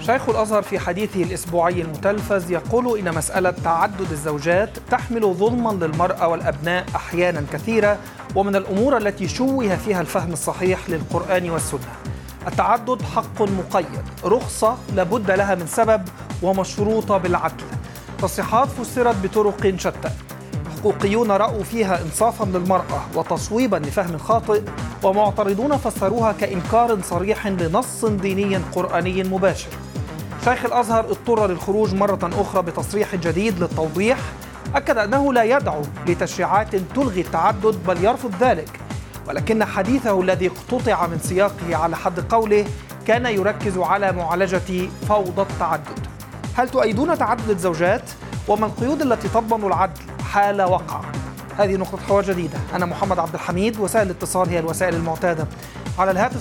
شيخ الأزهر في حديثه الأسبوعي المتلفز يقول إن مسألة تعدد الزوجات تحمل ظلما للمرأة والأبناء أحيانا كثيرة، ومن الأمور التي شوه فيها الفهم الصحيح للقرآن والسنة. التعدد حق مقيد، رخصة لابد لها من سبب ومشروطة بالعدل. تصريحات فسرت بطرق شتى، حقوقيون رأوا فيها إنصافا للمرأة وتصويبا لفهم خاطئ، ومعترضون فسروها كإنكار صريح لنص ديني قرآني مباشر. شيخ الأزهر اضطر للخروج مرة أخرى بتصريح جديد للتوضيح، أكد أنه لا يدعو لتشريعات تلغي التعدد بل يرفض ذلك، ولكن حديثه الذي اقتطع من سياقه على حد قوله كان يركز على معالجة فوضى التعدد. هل تؤيدون تعدد الزوجات؟ وما القيود التي تضمن العدل حال وقع؟ هذه نقطة حوار جديدة. أنا محمد عبد الحميد، وسائل الاتصال هي الوسائل المعتادة. على الهاتف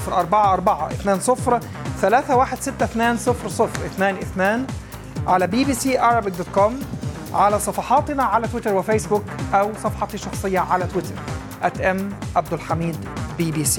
0044-20 على bbcarabic.com، على صفحاتنا على تويتر وفيسبوك، أو صفحتي الشخصية على تويتر @mabdulhamidbbc.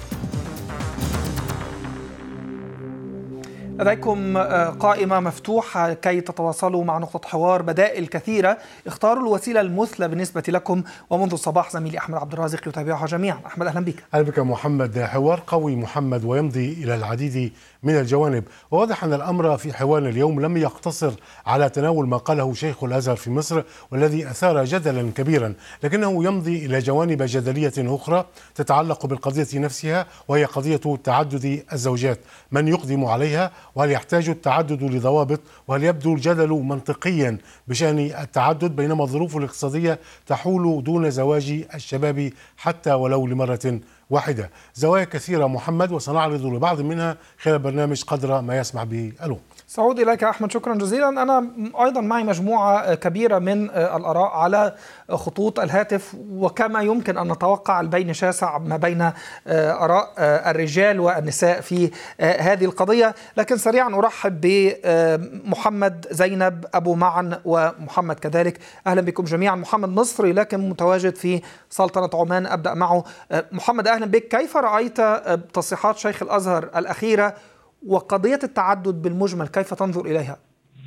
لديكم قائمة مفتوحة كي تتواصلوا مع نقطة حوار، بدائل كثيرة، اختاروا الوسيلة المثلى بالنسبة لكم. ومنذ الصباح زميلي أحمد عبد الرازق يتابعها جميعا. أحمد، أهلا بك. أهلا بك محمد. حوار قوي محمد، ويمضي إلى العديد من الجوانب. وواضح أن الأمر في حوارنا اليوم لم يقتصر على تناول ما قاله شيخ الأزهر في مصر والذي أثار جدلا كبيرا، لكنه يمضي إلى جوانب جدلية أخرى تتعلق بالقضية نفسها، وهي قضية تعدد الزوجات. من يقدم عليها؟ وهل يحتاج التعدد لضوابط؟ وهل يبدو الجدل منطقيا بشأن التعدد بينما الظروف الاقتصادية تحول دون زواج الشباب حتى ولو لمرة واحدة؟ زوايا كثيرة محمد، وسنعرض لبعض منها خلال البرنامج قدر ما يسمح به الوقت. سعود إليك أحمد، شكرا جزيلا. أنا أيضا معي مجموعة كبيرة من الآراء على خطوط الهاتف، وكما يمكن أن نتوقع البين شاسع ما بين آراء الرجال والنساء في هذه القضية. لكن سريعا أرحب بمحمد زينب أبو معن ومحمد كذلك. أهلا بكم جميعا. محمد مصري لكن متواجد في سلطنة عمان، أبدأ معه. محمد، أهلا بك. كيف رأيت تصريحات شيخ الأزهر الأخيرة وقضية التعدد بالمجمل، كيف تنظر إليها؟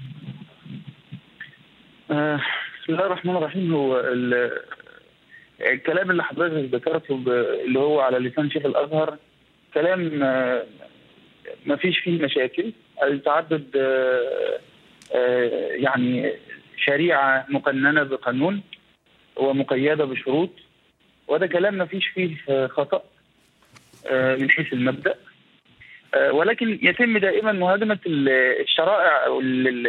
بسم الله الرحمن الرحيم. هو الكلام اللي حضرتك ذكرته اللي هو على لسان شيخ الأزهر كلام ما فيش فيه مشاكل. التعدد يعني شريعة مقننة بقانون ومقيدة بشروط، وهذا كلام ما فيش فيه خطأ من حيث المبدأ، ولكن يتم دائما مهاجمة الشرائع أو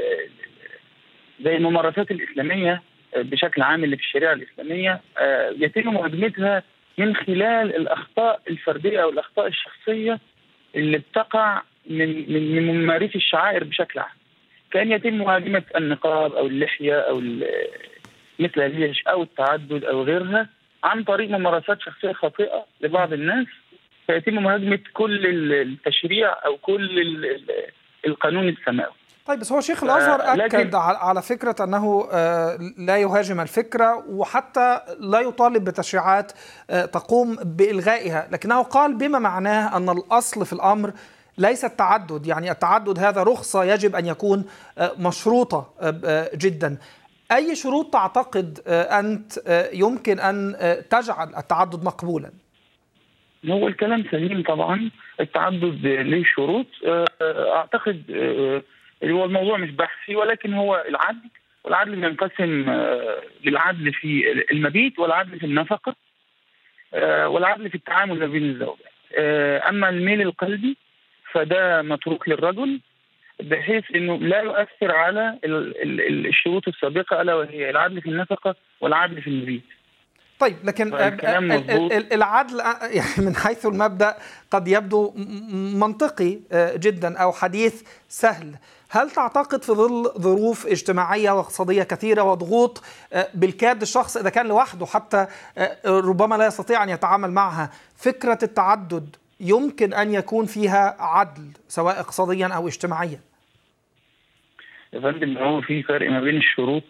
زي الممارسات الإسلامية بشكل عام اللي في الشريعة الإسلامية، يتم مهاجمتها من خلال الأخطاء الفردية أو الأخطاء الشخصية اللي بتقع من ممارسي الشعائر بشكل عام. كان يتم مهاجمة النقاب أو اللحية أو مثل هذه أو التعدد أو غيرها عن طريق ممارسات شخصية خاطئة لبعض الناس، فيتم مهاجمة كل التشريع أو كل القانون السماوي. طيب، بس هو شيخ الأزهر أكد على فكرة أنه لا يهاجم الفكرة، وحتى لا يطالب بتشريعات تقوم بإلغائها، لكنه قال بما معناه أن الأصل في الأمر ليس التعدد، يعني التعدد هذا رخصة يجب أن يكون مشروطة جدا. أي شروط تعتقد أنت يمكن أن تجعل التعدد مقبولا؟ هو الكلام سليم طبعا، التعدد له شروط. أعتقد هو الموضوع مش بحثي، ولكن هو العدل، والعدل بينقسم للعدل في المبيت والعدل في النفقة والعدل في التعامل ما بين الزوجات. أما الميل القلبي فده متروك للرجل، بحيث أنه لا يؤثر على الشروط السابقة، ألا وهي العدل في النفقة والعدل في المبيت. طيب، لكن العدل يعني من حيث المبدأ قد يبدو منطقي جدا أو حديث سهل. هل تعتقد في ظل ظروف اجتماعية واقتصادية كثيرة وضغوط بالكاد الشخص إذا كان لوحده حتى ربما لا يستطيع أن يتعامل معها، فكرة التعدد يمكن أن يكون فيها عدل سواء اقتصاديا أو اجتماعيا؟ يا فندم، هو في فرق ما بين الشروط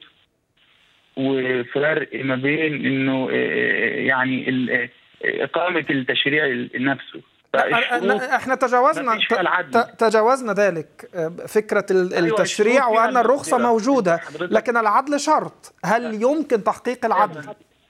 وفرق ما بين انه يعني اقامه التشريع نفسه. احنا تجاوزنا ذلك فكرة التشريع وأن الرخصة موجودة، لكن العدل شرط. هل يمكن تحقيق العدل؟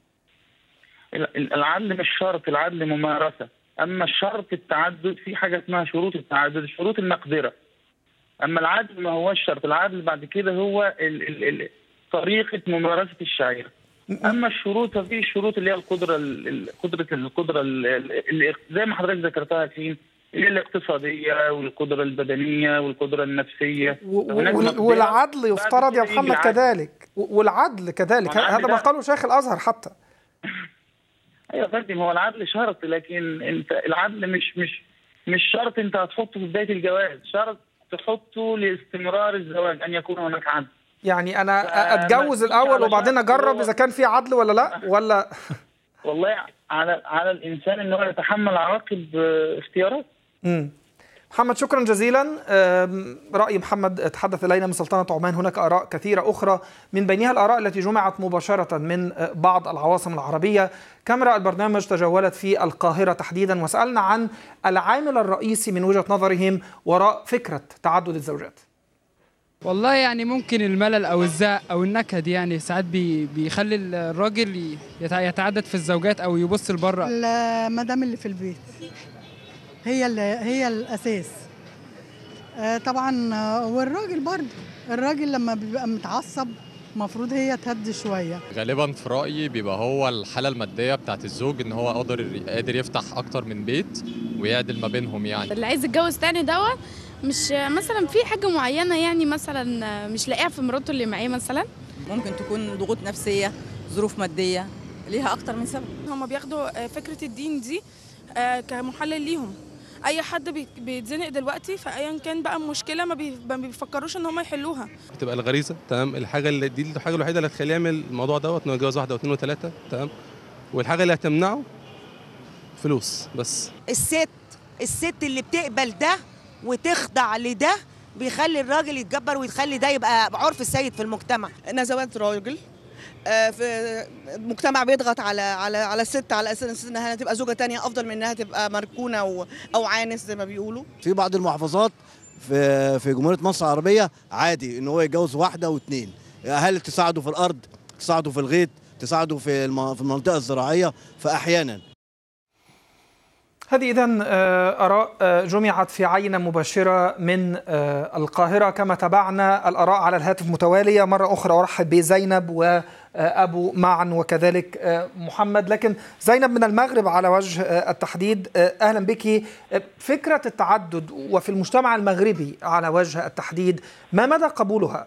العدل مش شرط، العدل ممارسة. أما الشرط التعدد، في حاجة اسمها شروط التعدد، شروط المقدرة. أما العدل ما هو الشرط، العدل بعد كده هو طريقة ممارسة الشعيرة. أما الشروط ففي الشروط اللي هي القدرة زي ما حضرتك ذكرتها فين، اللي هي الاقتصادية والقدرة البدنية والقدرة النفسية. والعدل يفترض يا محمد كذلك، والعدل كذلك، هذا ما قاله شيخ الأزهر حتى. ايوه يا فندم، هو العدل شرط، لكن انت العدل مش شرط انت هتحطه في بدايه الجواز، شرط تحطه لاستمرار الزواج، ان يكون هناك عدل. يعني انا اتجوز الاول وبعدين اجرب اذا كان في عدل ولا لا، ولا والله على الانسان ان هو يتحمل عواقب اختياراته. محمد شكرا جزيلا. رأي محمد تحدث إلينا من سلطنة عمان. هناك آراء كثيرة أخرى، من بينها الآراء التي جمعت مباشرة من بعض العواصم العربية. كاميرا البرنامج تجولت في القاهرة تحديدا، وسألنا عن العامل الرئيسي من وجهة نظرهم وراء فكرة تعدد الزوجات. والله يعني ممكن الملل أو الزهق أو النكد، يعني ساعات بيخلي الراجل يتعدد في الزوجات أو يبص لبره. المدام اللي في البيت هي الأساس طبعا، والراجل برضه، الراجل لما بيبقى متعصب المفروض هي تهدي شوية. غالبا في رأيي بيبقى هو الحالة المادية بتاعت الزوج، ان هو قادر يفتح اكتر من بيت ويعدل ما بينهم. يعني اللي عايز يتجوز تاني دوت مش مثلا في حاجة معينة، يعني مثلا مش لاقيها في مراته اللي معاه، مثلا ممكن تكون ضغوط نفسية، ظروف مادية، ليها اكتر من سبب. هم بياخدوا فكرة الدين دي كمحلل ليهم. اي حد بيتزنق دلوقتي فايا كان بقى المشكله ما بيفكروش ان هم يحلوها. بتبقى الغريزه تمام، الحاجه الوحيده اللي هتخليه يعمل الموضوع دوت انه يتجوز واحده واثنين وثلاثه تمام، والحاجه اللي هتمنعه فلوس بس. الست اللي بتقبل ده وتخضع لده بيخلي الراجل يتجبر ويخلي ده يبقى عرف السيد في المجتمع. نزوات راجل في المجتمع بيضغط على الست على اساس انها تبقى زوجه تانية افضل من انها تبقى مركونه او عانس زي ما بيقولوا. في بعض المحافظات في جمهوريه مصر العربيه عادي ان هو يتجوز واحده واثنين، اهل تساعده في الارض، تساعده في الغيط، تساعده في المنطقه الزراعيه، فاحيانا. هذه إذن آراء جمعت في عينة مباشرة من القاهرة. كما تابعنا الآراء على الهاتف متوالية، مرة أخرى أرحب بزينب وأبو معا وكذلك محمد. لكن زينب من المغرب على وجه التحديد، أهلا بك. فكرة التعدد وفي المجتمع المغربي على وجه التحديد، ما مدى قبولها؟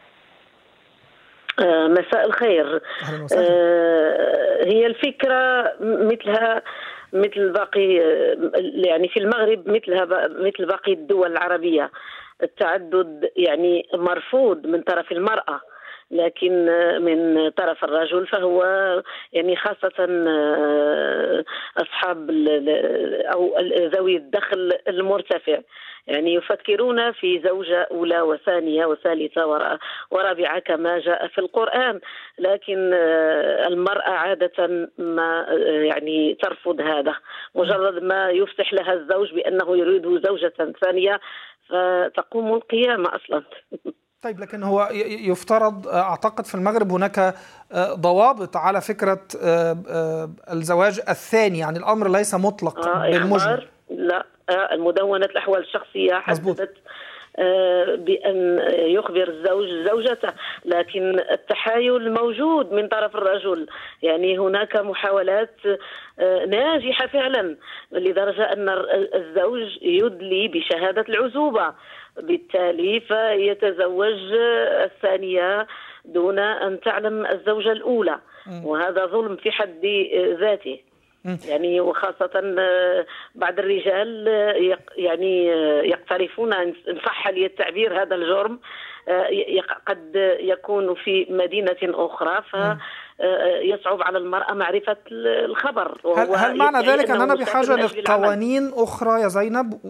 مساء الخير. أهلا وسهلا. هي الفكرة مثل باقي، يعني في المغرب مثل باقي الدول العربية. التعدد يعني مرفوض من طرف المرأة، لكن من طرف الرجل فهو يعني خاصة أصحاب أو ذوي الدخل المرتفع يعني يفكرون في زوجة أولى وثانية وثالثة ورابعة كما جاء في القرآن، لكن المرأة عادة ما يعني ترفض هذا. مجرد ما يفسح لها الزوج بأنه يريد زوجة ثانية فتقوم القيامة أصلا. طيب، لكن هو يفترض أعتقد في المغرب هناك ضوابط على فكرة الزواج الثاني، يعني الأمر ليس مطلق بالمجمل. لا، المدونة الأحوال الشخصية حددت بأن يخبر الزوج زوجته، لكن التحايل موجود من طرف الرجل. يعني هناك محاولات ناجحة فعلا، لدرجة أن الزوج يدلي بشهادة العزوبة، بالتالي فيتزوج الثانية دون أن تعلم الزوجة الأولى، وهذا ظلم في حد ذاته. يعني وخاصة بعض الرجال يعني يقترفون، إن صح لي التعبير، هذا الجرم قد يكون في مدينة أخرى فيصعب على المرأة معرفة الخبر. هل معنى ذلك أننا بحاجة لقوانين أخرى يا زينب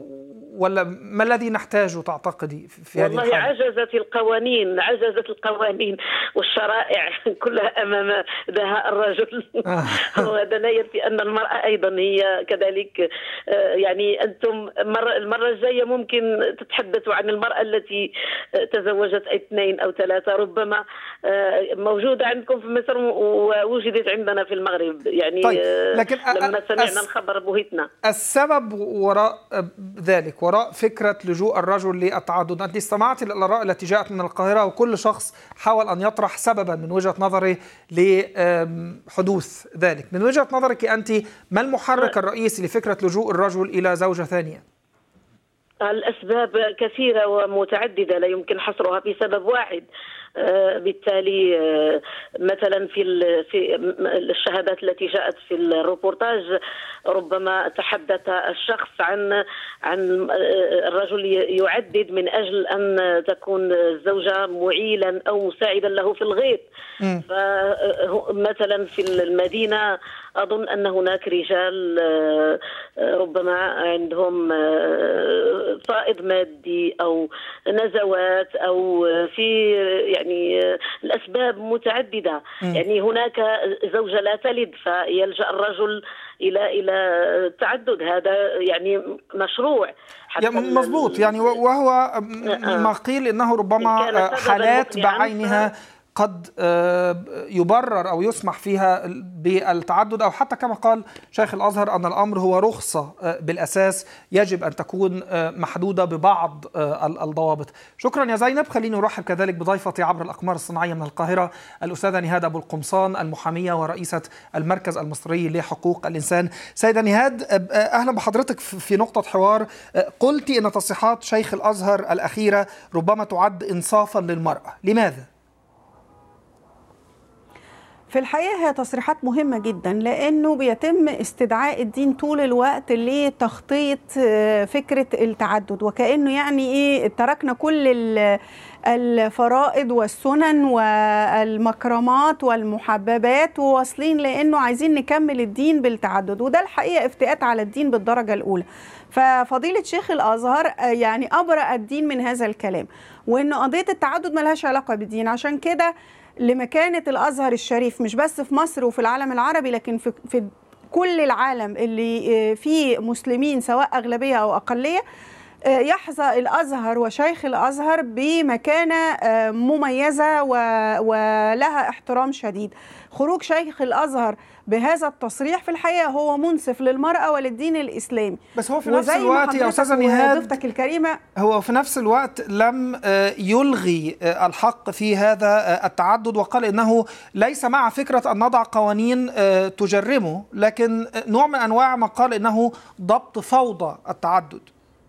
ولا ما الذي نحتاجه تعتقدي في هذه والله الحالة؟ عجزت القوانين والشرائع كلها أمام دهاء الرجل. وهذا لا ينفي أن المرأة أيضا هي كذلك. يعني أنتم المرة الجاية ممكن تتحدثوا عن المرأة التي تزوجت 2 أو 3، ربما موجودة عندكم في مصر ووجدت عندنا في المغرب. يعني طيب. لكن لما سمعنا الخبر بهتنا. السبب وراء ذلك، وراء فكرة لجوء الرجل للتعدد، أنت استمعت للآراء التي جاءت من القاهرة وكل شخص حاول أن يطرح سببا من وجهة نظره لحدوث ذلك. من وجهة نظرك أنت، ما المحرك الرئيسي لفكرة لجوء الرجل إلى زوجة ثانية؟ الأسباب كثيرة ومتعددة لا يمكن حصرها في سبب واحد. بالتالي مثلا في الشهادات التي جاءت في الروبورتاج ربما تحدث الشخص عن الرجل يعدد من أجل أن تكون الزوجة معيلا أو مساعدا له في الغيط. فمثلا في المدينة أظن أن هناك رجال ربما عندهم فائض مادي أو نزوات أو في يعني الأسباب متعددة. يعني هناك زوجة لا تلد فيلجأ الرجل إلى التعدد. هذا يعني مشروع مضبوط. يعني وهو ما قيل إنه ربما حالات بعينها قد يبرر أو يسمح فيها بالتعدد، أو حتى كما قال شيخ الأزهر أن الأمر هو رخصة بالأساس يجب أن تكون محدودة ببعض الضوابط. شكرا يا زينب. خليني أرحب كذلك بضيفتي عبر الأقمار الصناعية من القاهرة الأستاذة نهاد أبو القمصان، المحامية ورئيسة المركز المصري لحقوق الإنسان. سيدة نهاد، أهلا بحضرتك في نقطة حوار. قلتي أن تصريحات شيخ الأزهر الأخيرة ربما تعد إنصافا للمرأة، لماذا؟ في الحقيقة هي تصريحات مهمة جدا، لأنه بيتم استدعاء الدين طول الوقت لتخطيط فكرة التعدد، وكأنه يعني إيه تركنا كل الفرائض والسنن والمكرمات والمحببات وواصلين لأنه عايزين نكمل الدين بالتعدد، وده الحقيقة افتئات على الدين بالدرجة الأولى. ففضيلة شيخ الأزهر يعني أبرأ الدين من هذا الكلام، وإنه قضية التعدد ملهاش علاقة بالدين. عشان كده لمكانة الأزهر الشريف مش بس في مصر وفي العالم العربي، لكن في كل العالم اللي فيه مسلمين سواء أغلبية أو أقلية، يحظى الأزهر وشيخ الأزهر بمكانة مميزة ولها احترام شديد. خروج شيخ الأزهر بهذا التصريح في الحقيقة هو منصف للمرأة وللدين الإسلامي. بس هو في نفس الوقت يا أستاذة نهاد، ضيفتك الكريمة، هو في نفس الوقت لم يلغي الحق في هذا التعدد، وقال إنه ليس مع فكرة أن نضع قوانين تجرمه، لكن نوع من أنواع ما قال إنه ضبط فوضى التعدد.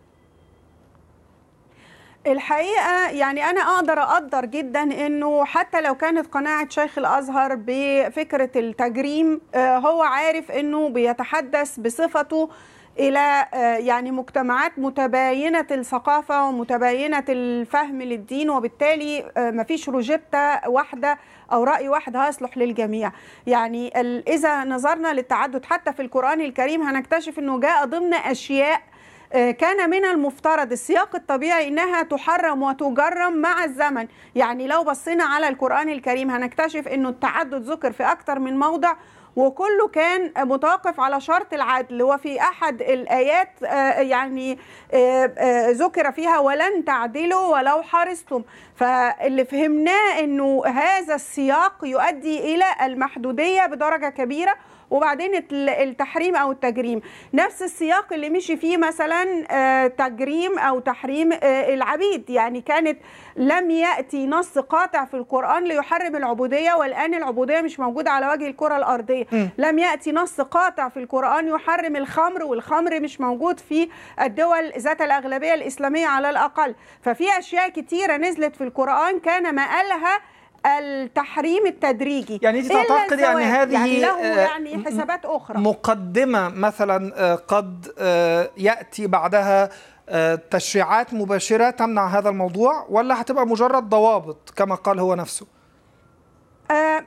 الحقيقة يعني أنا أقدر جدا أنه حتى لو كانت قناعة شيخ الأزهر بفكرة التجريم، هو عارف أنه بيتحدث بصفته إلى يعني مجتمعات متباينة الثقافة ومتباينة الفهم للدين، وبالتالي مفيش روجيتا واحدة أو رأي واحد هيصلح للجميع. يعني إذا نظرنا للتعدد حتى في القرآن الكريم هنكتشف أنه جاء ضمن أشياء كان من المفترض السياق الطبيعي إنها تحرم وتجرم مع الزمن. يعني لو بصينا على القرآن الكريم هنكتشف إنه التعدد ذكر في أكثر من موضع، وكله كان متوقف على شرط العدل. وفي أحد الآيات يعني ذكر فيها ولن تعدلوا ولو حرصتم. فاللي فهمناه إنه هذا السياق يؤدي إلى المحدودية بدرجة كبيرة، وبعدين التحريم أو التجريم. نفس السياق اللي مشي فيه مثلا تجريم أو تحريم العبيد. يعني كانت لم يأتي نص قاطع في القرآن ليحرم العبودية، والآن العبودية مش موجودة على وجه الكرة الأرضية. لم يأتي نص قاطع في القرآن يحرم الخمر، والخمر مش موجود في الدول ذات الأغلبية الإسلامية على الأقل. ففي أشياء كتيرة نزلت في القرآن كان مآلها التحريم التدريجي. يعني انت تعتقدي ان هذه يعني له يعني حسابات اخرى، مقدمه مثلا قد ياتي بعدها تشريعات مباشره تمنع هذا الموضوع، ولا هتبقى مجرد ضوابط كما قال هو نفسه؟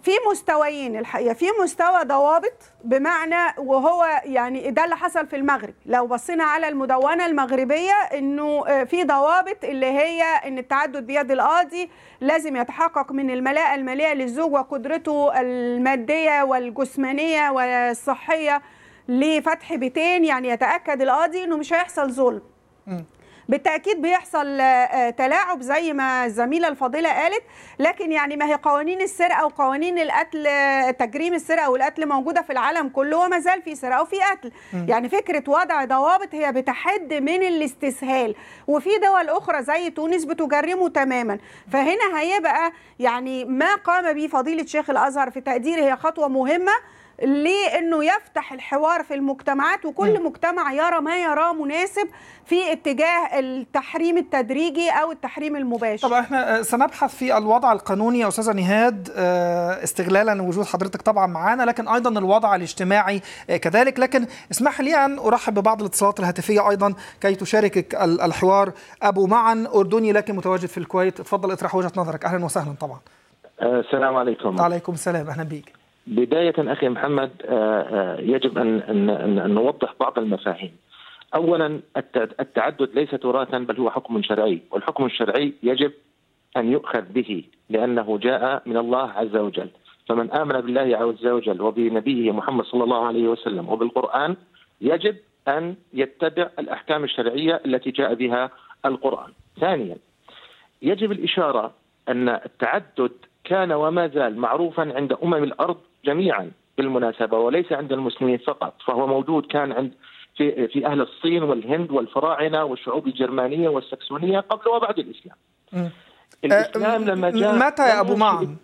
في مستويين الحقيقه، في مستوى ضوابط، بمعنى وهو يعني ده اللي حصل في المغرب. لو بصينا على المدونه المغربيه انه في ضوابط اللي هي ان التعدد بيد القاضي لازم يتحقق من الملاءه الماليه للزوج وقدرته الماديه والجسمانيه والصحيه لفتح بيتين، يعني يتاكد القاضي انه مش هيحصل ظلم. بالتأكيد بيحصل تلاعب زي ما الزميلة الفاضلة قالت، لكن يعني ما هي قوانين السرقة وقوانين القتل، تجريم السرقة والقتل موجودة في العالم كله، وما زال في سرقة وفي قتل. يعني فكرة وضع ضوابط هي بتحد من الاستسهال، وفي دول أخرى زي تونس بتجرمه تماما. فهنا هيبقى يعني ما قام به فضيلة شيخ الأزهر في تقديري هي خطوة مهمة لأنه يفتح الحوار في المجتمعات، وكل مجتمع يرى ما يراه مناسب في اتجاه التحريم التدريجي أو التحريم المباشر. طبعا احنا سنبحث في الوضع القانوني يا أستاذة نهاد استغلالا وجود حضرتك طبعا معانا، لكن أيضا الوضع الاجتماعي كذلك. لكن اسمح لي أن أرحب ببعض الاتصالات الهاتفية أيضا كي تشاركك الحوار. أبو معن أردني لكن متواجد في الكويت، اتفضل اطرح وجهة نظرك. أهلا وسهلا. طبعا السلام عليكم. وعليكم السلام، أهلا بيك. بداية أخي محمد، يجب أن نوضح بعض المفاهيم. أولا التعدد ليس تراثا بل هو حكم شرعي، والحكم الشرعي يجب أن يؤخذ به لأنه جاء من الله عز وجل. فمن آمن بالله عز وجل وبنبيه محمد صلى الله عليه وسلم وبالقرآن يجب أن يتبع الأحكام الشرعية التي جاء بها القرآن. ثانيا يجب الإشارة أن التعدد كان وما زال معروفا عند الأرض جميعا بالمناسبة، وليس عند المسلمين فقط، فهو موجود كان عند في أهل الصين والهند والفراعنة والشعوب الجرمانية والسكسونية قبل وبعد الإسلام. الإسلام لما جاء متى يا أبو معن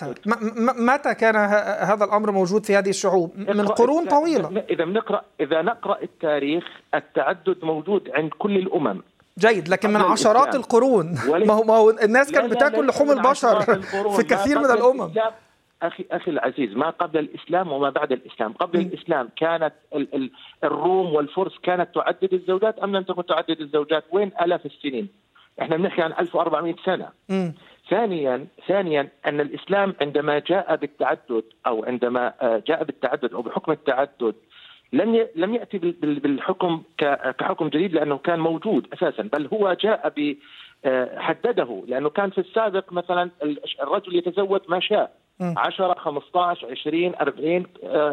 متى كان هذا الأمر موجود في هذه الشعوب؟ من قرون طويلة. إذا نقرأ التاريخ التعدد موجود عند كل الأمم. جيد، لكن من عشرات القرون. ما هو الناس كانت بتاكل لحوم البشر في كثير من الأمم. أخي العزيز، ما قبل الإسلام وما بعد الإسلام. قبل الإسلام كانت الروم والفرس كانت تعدد الزوجات أم لم تكن تعدد الزوجات؟ وين آلاف السنين؟ احنا بنحكي عن 1400 سنة. ثانيا أن الإسلام عندما جاء بالتعدد أو بحكم التعدد لم يأتي بالحكم كحكم جديد لأنه كان موجود أساسا، بل هو جاء حدده، لأنه كان في السابق مثلا الرجل يتزوج ما شاء 10 15 20 40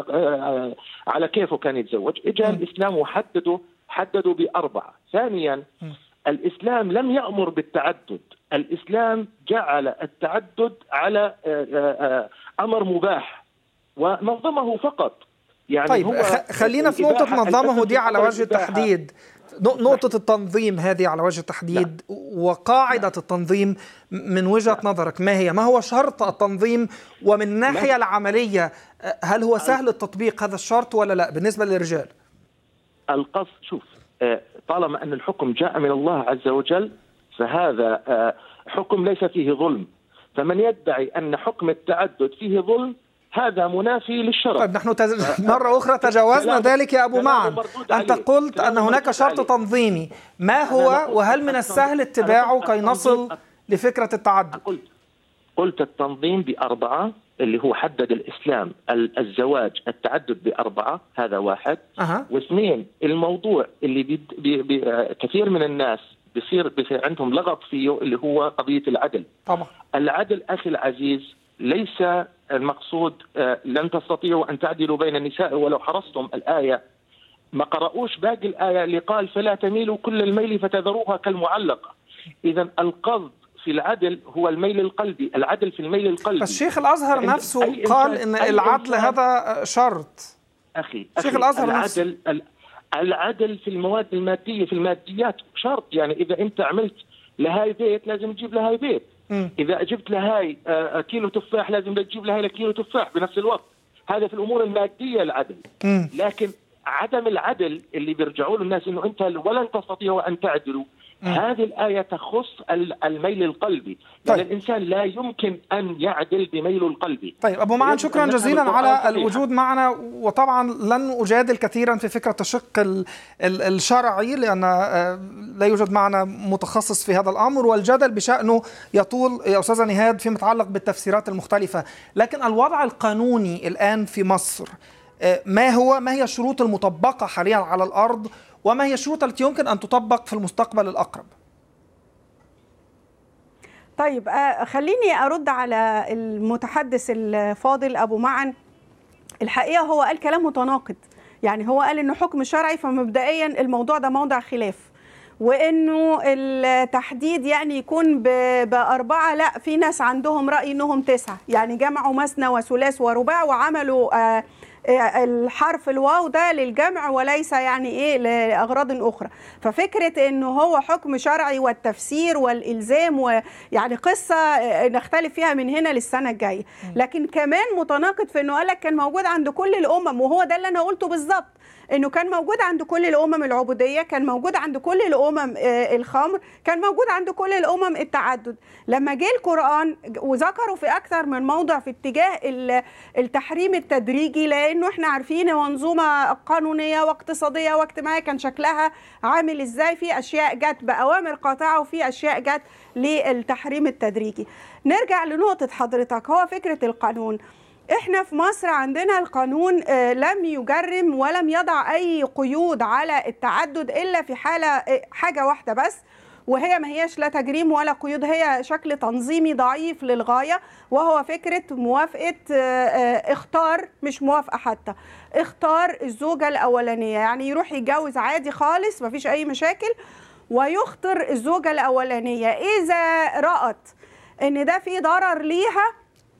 على كيفه كان يتزوج. اجى الإسلام وحددوا بأربعة. ثانيا الإسلام لم يأمر بالتعدد، الإسلام جعل التعدد على أمر مباح ونظمه فقط. يعني طيب خلينا في نقطة نظامه دي على وجه التحديد، نقطة التنظيم هذه على وجه التحديد. وقاعدة التنظيم من وجهة نظرك ما هي؟ ما هو شرط التنظيم؟ ومن الناحية العملية هل هو سهل التطبيق هذا الشرط ولا لا بالنسبة للرجال؟ القصد شوف، طالما أن الحكم جاء من الله عز وجل فهذا حكم ليس فيه ظلم، فمن يدعي أن حكم التعدد فيه ظلم هذا منافي للشرع. طيب نحن مرة أخرى تجاوزنا ذلك يا أبو معن. أنت قلت أن هناك شرط تنظيمي، ما هو وهل من السهل اتباعه كي نصل لفكرة التعدد؟ قلت التنظيم ب4 اللي هو حدد الإسلام الزواج التعدد ب4، هذا واحد. واثنين الموضوع اللي كثير من الناس بيصير عندهم لغط فيه اللي هو قضية العدل. طبعا العدل أخي العزيز ليس المقصود لن تستطيعوا أن تعدلوا بين النساء ولو حرصتم. الآية ما قرأوش باقي الآية اللي قال فلا تميلوا كل الميل فتذروها كالمعلقة. إذا القصد في العدل هو الميل القلبي، العدل في الميل القلبي. بس شيخ الأزهر نفسه قال إن العدل هذا شرط. أخي شيخ الأزهر نفسه العدل في المواد المادية في الماديات شرط. يعني إذا أنت عملت لهاي بيت لازم تجيب لهاي بيت. إذا جبت لهاي كيلو تفاح لازم تجيب لهاي كيلو تفاح بنفس الوقت. هذا في الأمور المادية العدل. لكن عدم العدل اللي بيرجعوا له الناس إنه أنت ولن تستطيعوا أن تعدلوا، هذه الآية تخص الميل القلبي. يعني الإنسان لا يمكن أن يعدل بميله القلبي. طيب أبو معن، شكرا جزيلا على الوجود معنا، وطبعا لن أجادل كثيرا في فكرة الشق الشرعي لأن لا يوجد معنا متخصص في هذا الأمر، والجدل بشأنه يطول يا أستاذة نهاد فيما يتعلق بالتفسيرات المختلفة. لكن الوضع القانوني الآن في مصر ما هي الشروط المطبقة حاليا على الأرض، وما هي الشروط التي يمكن أن تطبق في المستقبل الأقرب؟ طيب خليني أرد على المتحدث الفاضل أبو معن. الحقيقة هو قال كلام متناقض، يعني هو قال إنه حكم شرعي، فمبدئيا الموضوع ده موضع خلاف، وإنه التحديد يعني يكون ب4. لا، في ناس عندهم رأي إنهم 9، يعني جمعوا مثنى وثلاث ورباع وعملوا الحرف الواو ده للجمع وليس يعني ايه لاغراض اخرى. ففكره انه هو حكم شرعي والتفسير والالزام ويعني قصه نختلف فيها من هنا للسنه الجايه. لكن كمان متناقض في انه قال لك كان موجود عند كل الامم، وهو ده اللي انا قلته بالظبط، انه كان موجود عند كل الامم العبوديه، كان موجود عند كل الامم الخمر، كان موجود عند كل الامم التعدد. لما جه القران وذكروا في اكثر من موضع في اتجاه التحريم التدريجي، لانه احنا عارفين منظومه قانونيه واقتصاديه واجتماعيه كان شكلها عامل ازاي، في اشياء جت باوامر قاطعه وفي اشياء جت للتحريم التدريجي. نرجع لنقطه حضرتك، هو فكره القانون. احنا في مصر عندنا القانون لم يجرم ولم يضع اي قيود على التعدد الا في حاجه واحده بس، وهي ما هياش لا تجريم ولا قيود، هي شكل تنظيمي ضعيف للغايه، وهو فكره موافقه اختار، مش موافقه حتى، اختار الزوجه الاولانيه، يعني يروح يتجوز عادي خالص مفيش اي مشاكل، ويختار الزوجه الاولانيه. اذا رأت ان ده فيه ضرر ليها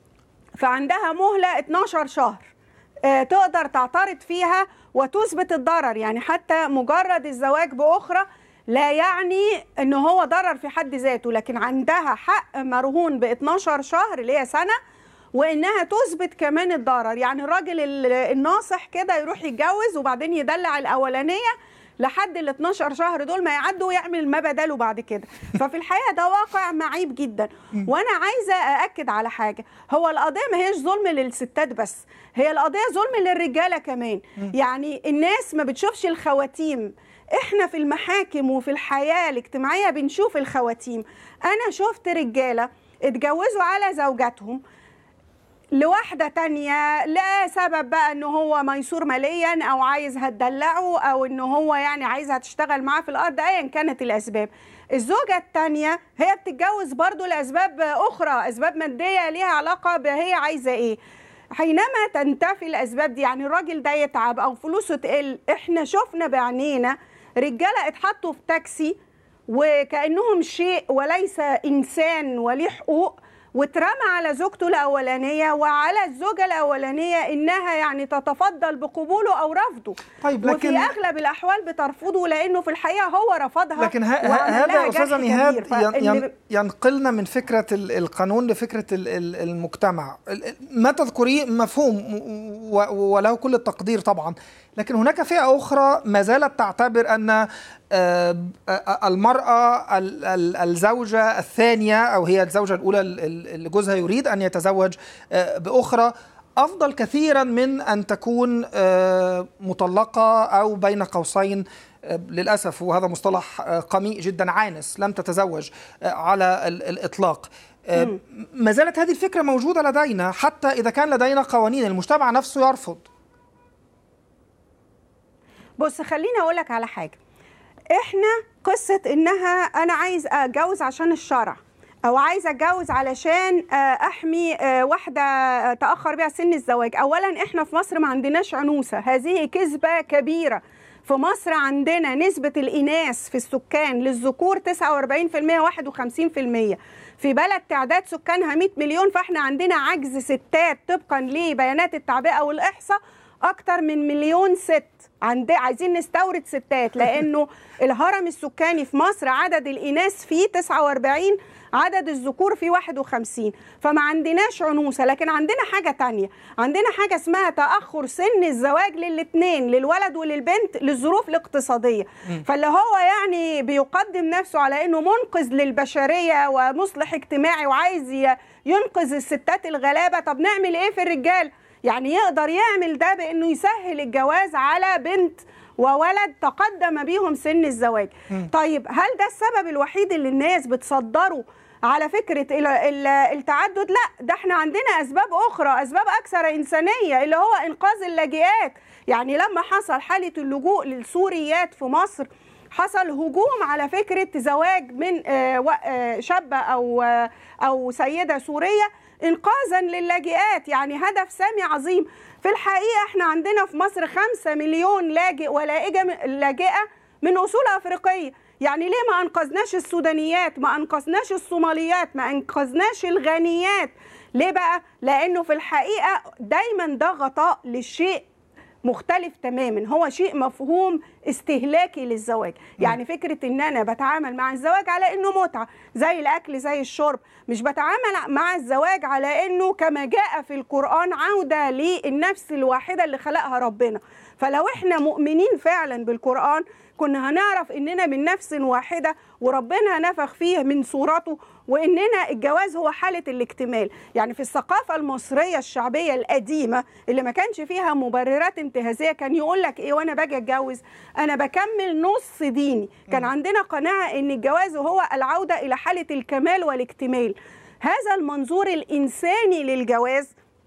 فعندها مهلة 12 شهر تقدر تعترض فيها وتثبت الضرر. يعني حتى مجرد الزواج بأخرى لا يعني أنه هو ضرر في حد ذاته، لكن عندها حق مرهون ب12 شهر اللي هي سنة، وإنها تثبت كمان الضرر. يعني الراجل الناصح كده يروح يتجوز وبعدين يدلع الأولانية لحد ال 12 شهر دول ما يعدوا ويعمل ما بداله بعد كده. ففي الحقيقه ده واقع معيب جدا. وانا عايزه ااكد على حاجه، هو القضيه ما هيش ظلم للستات بس، هي القضيه ظلم للرجاله كمان. يعني الناس ما بتشوفش الخواتيم، احنا في المحاكم وفي الحياه الاجتماعيه بنشوف الخواتيم. انا شفت رجاله اتجوزوا على زوجاتهم لواحدة تانية لا سبب بقى انه هو ميسور ماليا او عايزها تدلعه او انه هو يعني عايزها تشتغل معاه في الارض، ايا كانت الاسباب. الزوجة التانية هي بتتجوز برضو لاسباب اخرى، اسباب مادية ليها علاقة بهي عايزة ايه. حينما تنتفي الاسباب دي، يعني الراجل ده يتعب او فلوسه تقل، احنا شفنا بعينينا رجالة اتحطوا في تاكسي وكأنهم شيء وليس انسان وليه حقوق، واترمى على زوجته الأولانية وعلى الزوجة الأولانية إنها يعني تتفضل بقبوله أو رفضه. طيب لكن وفي أغلب الأحوال بترفضه لأنه في الحقيقة هو رفضها. لكن هذا أستاذة نهاد ينقلنا من فكرة القانون لفكرة المجتمع. ما تذكريه مفهوم وله كل التقدير طبعا، لكن هناك فئة أخرى ما زالت تعتبر أن المرأة الزوجة الثانية أو هي الزوجة الأولى اللي جوزها يريد أن يتزوج بأخرى أفضل كثيرا من أن تكون مطلقة أو بين قوسين للأسف، وهذا مصطلح قميء جدا، عانس لم تتزوج على الإطلاق. ما زالت هذه الفكرة موجودة لدينا حتى إذا كان لدينا قوانين، المجتمع نفسه يرفض. بص خليني أقولك على حاجة، احنا قصة انها انا عايز اتجوز عشان الشرع او عايز اتجوز علشان احمي واحدة تأخر بها سن الزواج. اولا احنا في مصر ما عندناش عنوسة، هذه كذبة كبيرة. في مصر عندنا نسبة الإناث في السكان للذكور 49% 51%، في بلد تعداد سكانها 100 مليون، فاحنا عندنا عجز ستات طبقا لبيانات التعبئة والإحصاء أكتر من 1,000,000 ست. عايزين نستورد ستات، لأنه الهرم السكاني في مصر عدد الإناث فيه 49، عدد الذكور فيه 51، فما عندناش عنوسة. لكن عندنا حاجة تانية، عندنا حاجة اسمها تأخر سن الزواج للاتنين، للولد وللبنت، للظروف الاقتصادية. فاللي هو يعني بيقدم نفسه على انه منقذ للبشرية ومصلح اجتماعي وعايز ينقذ الستات الغلابة. طب نعمل ايه في الرجال؟ يعني يقدر يعمل ده بانه يسهل الجواز على بنت وولد تقدم بيهم سن الزواج. طيب هل ده السبب الوحيد اللي الناس بتصدره على فكرة التعدد؟ لا، ده احنا عندنا أسباب أخرى، أسباب أكثر إنسانية، اللي هو إنقاذ اللاجئات. يعني لما حصل حالة اللجوء للسوريات في مصر، حصل هجوم على فكرة زواج من شابة أو سيدة سورية إنقاذا للاجئات، يعني هدف سامي عظيم. في الحقيقة احنا عندنا في مصر 5 مليون لاجئ ولاجئة من أصول أفريقية. يعني ليه ما أنقذناش السودانيات، ما أنقذناش الصوماليات، ما أنقذناش الغانيات؟ ليه بقى؟ لأنه في الحقيقة دايما ده غطاء للشيء مختلف تماما، هو شيء مفهوم استهلاكي للزواج. يعني فكرة ان انا بتعامل مع الزواج على انه متعة زي الاكل زي الشرب، مش بتعامل مع الزواج على انه كما جاء في القرآن عودة للنفس الواحدة اللي خلقها ربنا. فلو احنا مؤمنين فعلا بالقرآن كنا هنعرف اننا من نفس واحدة وربنا نفخ فيه من صورته، واننا الجواز هو حالة الاكتمال. يعني في الثقافة المصرية الشعبية القديمة اللي ما كانش فيها مبررات انتهازية، كان يقول لك ايه وانا باجي اتجوز؟ انا بكمل نص ديني. كان عندنا قناعة ان الجواز هو العودة الى حالة الكمال والاكتمال. هذا المنظور الانساني للجواز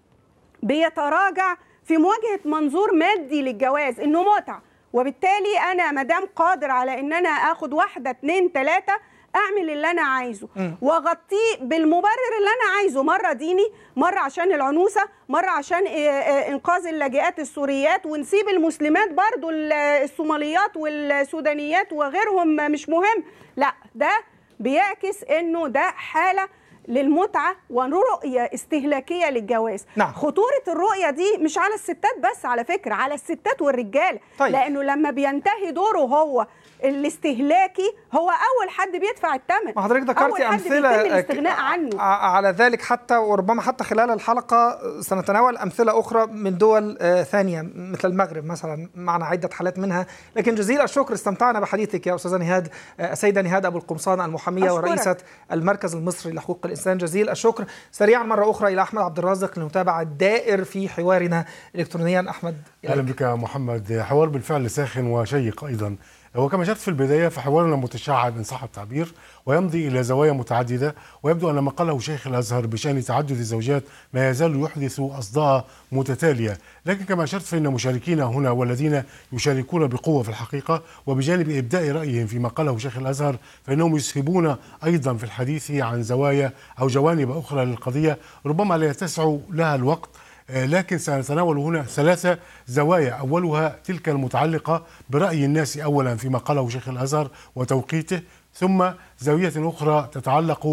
بيتراجع في مواجهة منظور مادي للجواز انه متعة، وبالتالي انا مدام قادر على ان انا اخد 1 2 3 اعمل اللي انا عايزه واغطيه بالمبرر اللي انا عايزه، مره ديني، مره عشان العنوسه، مره عشان انقاذ اللاجئات السوريات، ونسيب المسلمات برضو الصوماليات والسودانيات وغيرهم مش مهم. لا، ده بيعكس انه ده حاله للمتعة ورؤية استهلاكية للجواز. نعم. خطورة الرؤية دي مش على الستات بس، على فكرة على الستات والرجال. طيب. لأنه لما بينتهي دوره هو الاستهلاكي، هو أول حد بيدفع الثمن. ما حضرتك ذكرتي أمثلة الاستغناء عنه على ذلك، حتى وربما حتى خلال الحلقة سنتناول أمثلة أخرى من دول ثانية مثل المغرب مثلا، معنا عدة حالات منها. لكن جزيل الشكر، استمتعنا بحديثك يا أستاذة نهاد، السيدة نهاد أبو القمصان، المحامية ورئيسة المركز المصري لحقوق الإنسان. جزيل الشكر. سريعا مرة أخرى إلى أحمد عبد الرازق لنتابع الدائر في حوارنا إلكترونيا. أحمد، أهلا بك يا محمد. حوار بالفعل ساخن وشيق أيضا، وكما شرت في البداية فحوارنا متشعب إن صح التعبير ويمضي إلى زوايا متعددة، ويبدو أن ما قاله شيخ الأزهر بشأن تعدد الزوجات ما يزال يحدث أصداء متتالية. لكن كما أشرت فإن مشاركين هنا والذين يشاركون بقوة في الحقيقة، وبجانب إبداء رأيهم فيما قاله شيخ الأزهر، فإنهم يسهبون أيضا في الحديث عن زوايا أو جوانب أخرى للقضية ربما لا يتسع لها الوقت. لكن سنتناول هنا 3 زوايا، أولها تلك المتعلقة برأي الناس أولا فيما قاله شيخ الأزهر وتوقيته، ثم زاوية أخرى تتعلق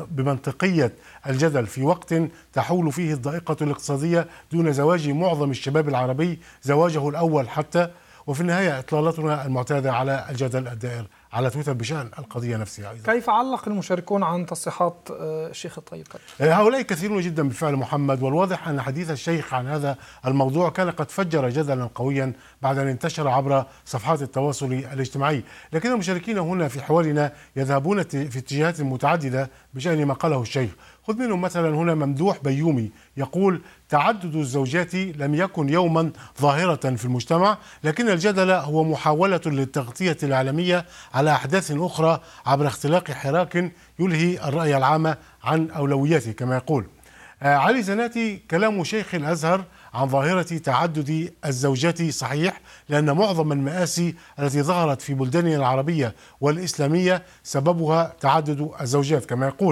بمنطقية الجدل في وقت تحول فيه الضائقة الاقتصادية دون زواج معظم الشباب العربي زواجه الأول حتى، وفي النهاية إطلالتنا المعتادة على الجدل الدائر على تويتر بشأن القضية نفسها أيضا. كيف علق المشاركون عن تصريحات الشيخ الطيب؟ هؤلاء كثيرون جدا بالفعل محمد، والواضح أن حديث الشيخ عن هذا الموضوع كان قد فجر جدلا قويا بعد أن انتشر عبر صفحات التواصل الاجتماعي. لكن المشاركين هنا في حوارنا يذهبون في اتجاهات متعددة بشأن ما قاله الشيخ. خذ منهم مثلا هنا ممدوح بيومي يقول: تعدد الزوجات لم يكن يوما ظاهرة في المجتمع، لكن الجدل هو محاولة للتغطية الإعلامية على أحداث أخرى عبر اختلاق حراك يلهي الرأي العام عن أولوياته كما يقول. علي زناتي: كلام شيخ الأزهر عن ظاهرة تعدد الزوجات صحيح، لأن معظم المآسي التي ظهرت في بلداننا العربية والإسلامية سببها تعدد الزوجات كما يقول.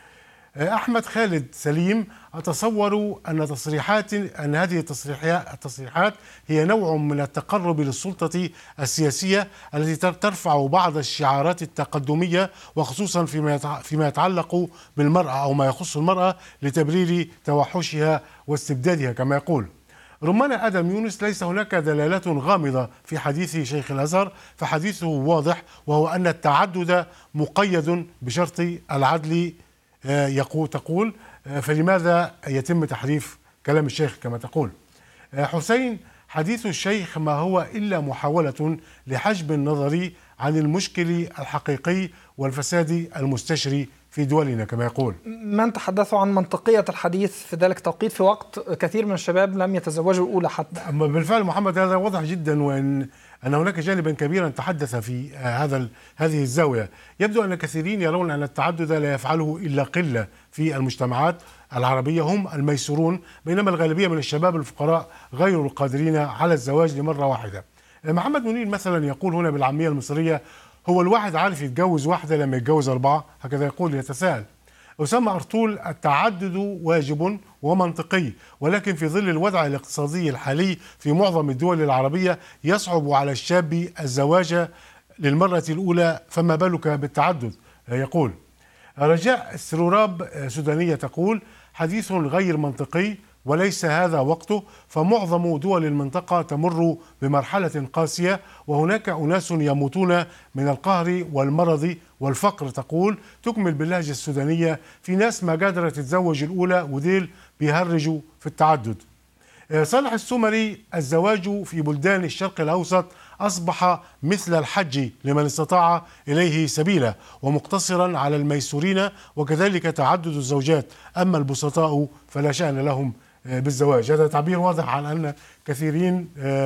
أحمد خالد سليم: أتصور أن هذه التصريحات هي نوع من التقرب للسلطة السياسية التي ترفع بعض الشعارات التقدمية، وخصوصا فيما يتعلق بالمرأة أو ما يخص المرأة لتبرير توحشها واستبدادها كما يقول. رمانة آدم يونس: ليس هناك دلالات غامضة في حديث شيخ الأزهر، فحديثه واضح، وهو أن التعدد مقيد بشرط العدل. تقول فلماذا يتم تحريف كلام الشيخ كما تقول؟ حسين: حديث الشيخ ما هو إلا محاولة لحجب النظر عن المشكل الحقيقي والفساد المستشري في دولنا كما يقول. من تحدثوا عن منطقية الحديث في ذلك التوقيت في وقت كثير من الشباب لم يتزوجوا الأولى حتى. بالفعل محمد، هذا واضح جدا، وأن هناك جانبا كبيرا تحدث في هذه الزاوية. يبدو أن كثيرين يرون أن التعدد لا يفعله إلا قلة في المجتمعات العربية هم الميسورون، بينما الغالبية من الشباب الفقراء غير القادرين على الزواج لمرة واحدة. محمد منير مثلا يقول هنا بالعامية المصرية: هو الواحد عارف يتجوز واحدة لما يتجوز 4؟ هكذا يقول يتساءل. أسامة أرطول: التعدد واجب ومنطقي، ولكن في ظل الوضع الاقتصادي الحالي في معظم الدول العربية يصعب على الشاب الزواج للمرة الأولى، فما بالك بالتعدد؟ يقول. رجاء السروراب سودانية تقول: حديث غير منطقي وليس هذا وقته، فمعظم دول المنطقة تمر بمرحلة قاسية، وهناك أناس يموتون من القهر والمرض والفقر. تقول. تكمل باللهجة السودانية: في ناس ما قادرة تتزوج الأولى وديل بيهرجوا في التعدد. صالح السومري: الزواج في بلدان الشرق الأوسط أصبح مثل الحج لمن استطاع إليه سبيلا، ومقتصرا على الميسورين، وكذلك تعدد الزوجات، أما البسطاء فلا شأن لهم بالزواج. هذا تعبير واضح عن أن كثيرين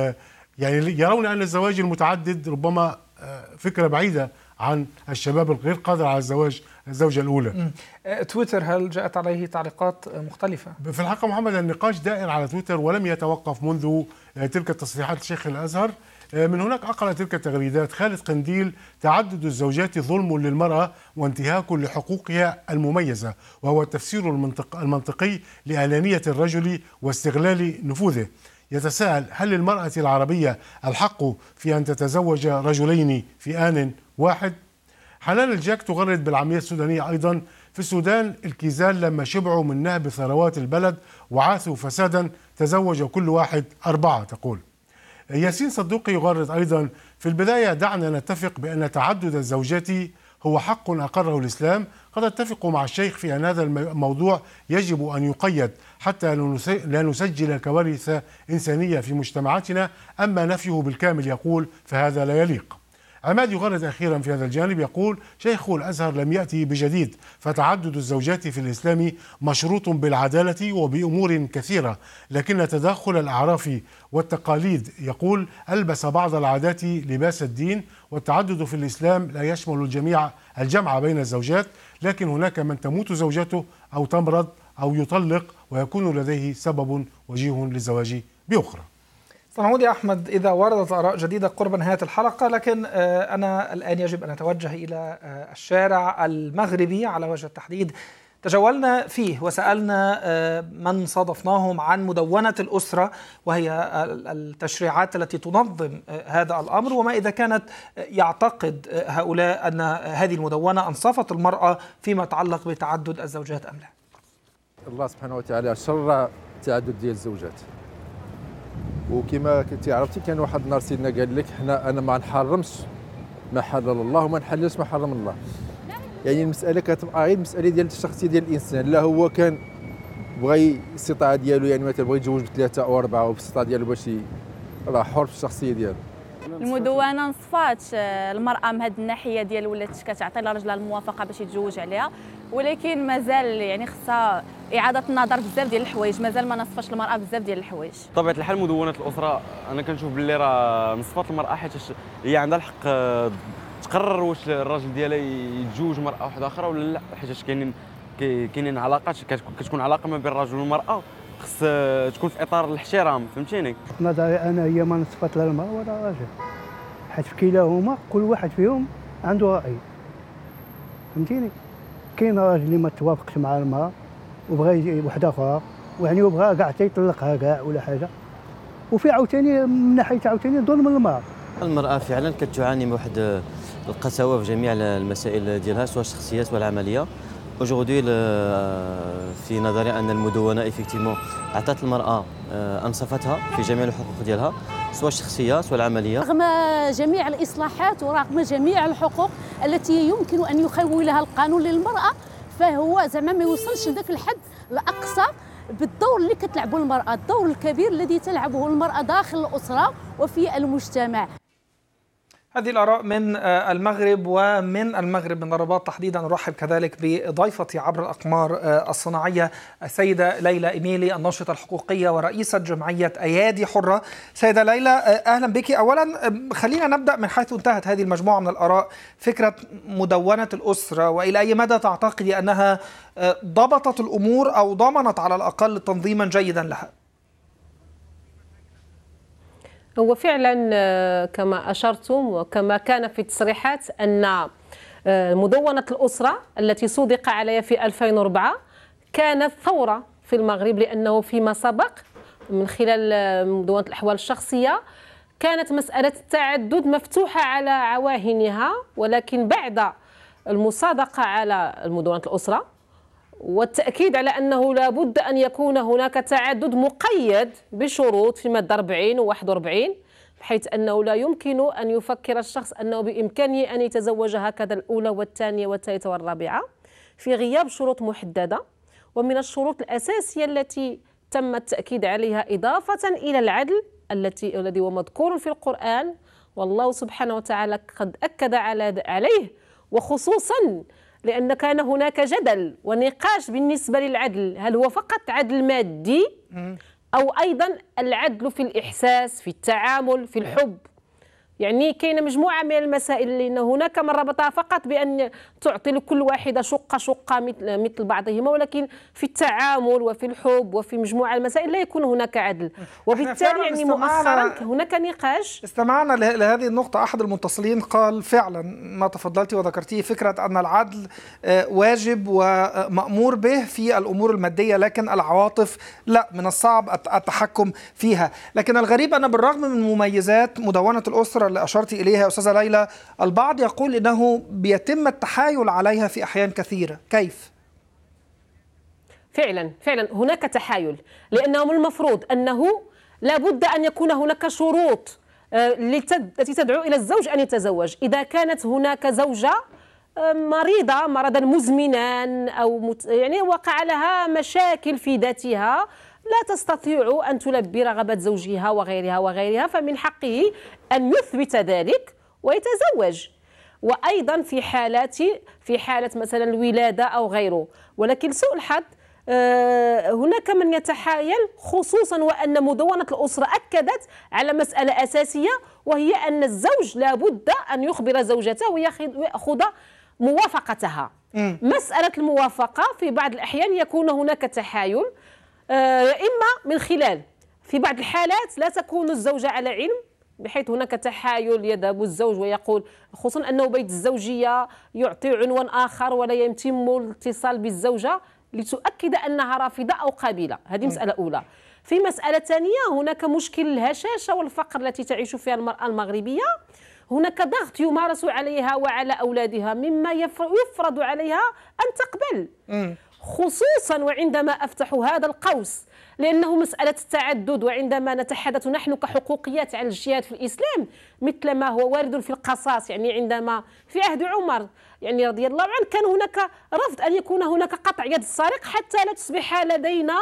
يعني يرون أن الزواج المتعدد ربما فكرة بعيدة عن الشباب الغير قادر على الزوجة الأولى. تويتر هل جاءت عليه تعليقات مختلفة؟ في الحقيقة محمد، النقاش دائر على تويتر ولم يتوقف منذ تلك التصريحات شيخ الأزهر. من هناك أقرأ تلك التغريدات: خالد قنديل: تعدد الزوجات ظلم للمرأة وانتهاك لحقوقها المميزة، وهو التفسير المنطقي لأنانية الرجل واستغلال نفوذه. يتساءل: هل للمرأة العربية الحق في أن تتزوج رجلين في آن واحد؟ حنان الجاك تغرد بالعامية السودانية أيضا: في السودان الكيزان لما شبعوا من نهب ثروات البلد وعاثوا فسادا تزوج كل واحد 4. تقول. ياسين صدوقي يغرد أيضا: في البداية دعنا نتفق بأن تعدد الزوجات هو حق أقره الإسلام. قد أتفق مع الشيخ في أن هذا الموضوع يجب أن يقيد حتى لا نسجل كوارث إنسانية في مجتمعاتنا، أما نفيه بالكامل يقول فهذا لا يليق. عماد يغرد أخيرا في هذا الجانب يقول: شيخ الأزهر لم يأتي بجديد، فتعدد الزوجات في الإسلام مشروط بالعدالة وبأمور كثيرة، لكن تداخل الأعراف والتقاليد يقول ألبس بعض العادات لباس الدين، والتعدد في الإسلام لا يشمل الجمع بين الزوجات، لكن هناك من تموت زوجته أو تمرض أو يطلق ويكون لديه سبب وجيه للزواج بأخرى. اسمحوا لي أحمد، إذا وردت آراء جديدة قرب نهاية الحلقة، لكن أنا الآن يجب أن أتوجه إلى الشارع المغربي على وجه التحديد. تجولنا فيه وسألنا من صادفناهم عن مدونة الأسرة، وهي التشريعات التي تنظم هذا الأمر، وما إذا كانت يعتقد هؤلاء أن هذه المدونة أنصفت المرأة فيما يتعلق بتعدد الزوجات أم لا. الله سبحانه وتعالى شرع تعدد ديال الزوجات، وكما كنتي عرفتي كان واحد النهار سيدنا قال لك انا ما نحرمش ما حلل الله وما نحللش ما حرم الله. يعني المساله كتبقى غير مساله ديال الشخصيه ديال الانسان، لا هو كان بغى الاستطاعه ديالو، يعني مثلا بغى يتزوج بثلاثه او اربعه وبالاستطاعه ديالو باش راه حر في الشخصيه ديالو. المدونه نصفات المراه من هذه الناحيه ديال ولات كتعطي لراجلها الموافقه باش يتزوج عليها، ولكن مازال يعني خصها اعاده النظر بزاف ديال الحوايج، مازال ما نصفاش المراه بزاف ديال الحوايج. بطبيعه الحال مدونه الاسره انا كنشوف باللي راه نصفات المراه، حيت هي عندها الحق تقرر واش الراجل ديالها يتزوج مراه واحده اخرى ولا لا، حيت كاينين علاقات كتكون علاقه ما بين الرجل والمراه خص تكون في اطار الاحترام، فهمتيني؟ نظري انا هي ما نصفات لا المراه ولا الراجل، حيت في كلاهما كل واحد فيهم عنده راي، فهمتيني؟ كاين راجل اللي ما توافقش مع المراه وبغى وحده اخرى، يعني وبغى كاع يطلقها كاع ولا حاجه، وفي عاوتاني من ناحيه عاوتاني ظلم المراه. المراه فعلا كتعاني من واحد القساوه في جميع المسائل ديالها، سواء الشخصيات والعمليه، Aujourd'hui, في نظري أن المدونة effectivement أعطت المرأة أنصفتها في جميع الحقوق ديالها سواء الشخصية سواء العملية. رغم جميع الإصلاحات ورغم جميع الحقوق التي يمكن أن يخولها القانون للمرأة، فهو زعما ما يوصلش لذاك الحد الأقصى بالدور اللي كتلعبه المرأة، الدور الكبير الذي تلعبه المرأة داخل الأسرة وفي المجتمع. هذه الآراء من المغرب، ومن المغرب من الرباط تحديدا نرحب كذلك بضيفتي عبر الأقمار الصناعية السيدة ليلى إيميلي، الناشطة الحقوقية ورئيسة جمعية أيادي حرة. سيدة ليلى أهلا بك. أولا خلينا نبدأ من حيث انتهت هذه المجموعة من الآراء، فكرة مدونة الأسرة، وإلى أي مدى تعتقدي أنها ضبطت الأمور أو ضمنت على الأقل تنظيما جيدا لها؟ هو فعلا كما أشرتم وكما كان في التصريحات أن مدونة الأسرة التي صدق عليها في 2004 كانت ثورة في المغرب، لأنه فيما سبق من خلال مدونة الأحوال الشخصية كانت مسألة التعدد مفتوحة على عواهنها، ولكن بعد المصادقة على مدونة الأسرة والتأكيد على أنه لا بد أن يكون هناك تعدد مقيد بشروط في مادة 40 و 41، بحيث أنه لا يمكن أن يفكر الشخص أنه بإمكانه أن يتزوج هكذا الأولى والثانية والثالثة والرابعة في غياب شروط محددة. ومن الشروط الأساسية التي تم التأكيد عليها إضافة إلى العدل الذي هو مذكور في القرآن، والله سبحانه وتعالى قد أكد عليه، وخصوصا لأن كان هناك جدل ونقاش بالنسبة للعدل، هل هو فقط عدل مادي أو أيضا العدل في الإحساس، في التعامل، في الحب. يعني كاينه مجموعة من المسائل لأن هناك من ربطها فقط بأن تعطي لكل واحدة شقة مثل بعضهما، ولكن في التعامل وفي الحب وفي مجموعة المسائل لا يكون هناك عدل، وبالتالي يعني مؤخرا هناك نقاش. استمعنا لهذه النقطة، أحد المتصلين قال فعلا ما تفضلتي وذكرتيه، فكرة أن العدل واجب ومأمور به في الأمور المادية، لكن العواطف لا، من الصعب التحكم فيها. لكن الغريب أن بالرغم من مميزات مدونة الأسرة اللي أشرتي إليها يا أستاذة ليلى، البعض يقول إنه بيتم التحايل عليها في أحيان كثيرة. كيف؟ فعلا هناك تحايل، لأنه من المفروض أنه لا بد أن يكون هناك شروط التي تدعو إلى الزوج أن يتزوج. إذا كانت هناك زوجة مريضة مرضا مزمنا أو يعني وقع لها مشاكل في ذاتها لا تستطيع أن تلبي رغبة زوجها وغيرها، فمن حقه أن يثبت ذلك ويتزوج. وأيضا في حالة مثلا الولادة أو غيره. ولكن سوء الحظ هناك من يتحايل، خصوصا وأن مدونة الأسرة أكدت على مسألة أساسية، وهي أن الزوج لا بد أن يخبر زوجته ويأخذ موافقتها. مسألة الموافقة في بعض الأحيان يكون هناك تحايل، إما من خلال في بعض الحالات لا تكون الزوجة على علم، بحيث هناك تحايل، يذهب الزوج ويقول، خصوصا أنه بيت الزوجية يعطي عنوان آخر ولا يتم الاتصال بالزوجة لتؤكد أنها رافضة أو قابلة. هذه مسألة أولى. في مسألة ثانية، هناك مشكل الهشاشة والفقر التي تعيش فيها المرأة المغربية. هناك ضغط يمارس عليها وعلى أولادها مما يفرض عليها أن تقبل، خصوصا وعندما أفتح هذا القوس، لأنه مسألة التعدد، وعندما نتحدث نحن كحقوقيات عن الجهاد في الإسلام مثل ما هو وارد في القصاص، يعني عندما في عهد عمر يعني رضي الله عنه كان هناك رفض أن يكون هناك قطع يد السارق حتى لا تصبح لدينا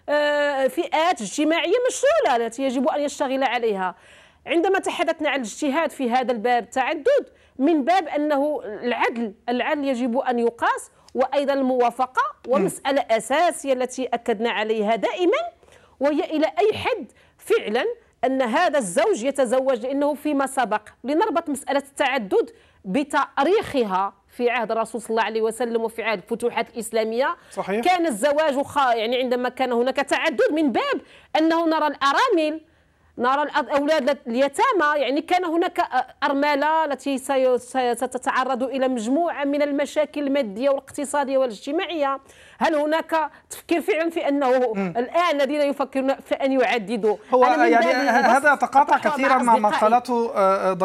فئات اجتماعية مشغولة التي يجب أن يشتغل عليها. عندما تحدثنا عن الاجتهاد في هذا الباب تعدد من باب أنه العدل يجب أن يقاس، وأيضا الموافقة، ومسألة أساسية التي أكدنا عليها دائما، وهي إلى أي حد فعلا أن هذا الزوج يتزوج، لأنه فيما سبق لنربط مسألة التعدد بتاريخها في عهد الرسول صلى الله عليه وسلم وفي عهد الفتوحات الإسلامية. صحيح. كان الزواج يعني عندما كان هناك تعدد من باب أنه نرى الأرامل، نرى الأولاد اليتامى، يعني كان هناك أرملة التي ستتعرض إلى مجموعة من المشاكل المادية والاقتصادية والاجتماعية. هل هناك تفكير فعلا في أنه الآن الذين يفكرون في أن يعددوا؟ هو يعني هذا يتقاطع كثيرا مع ما قالته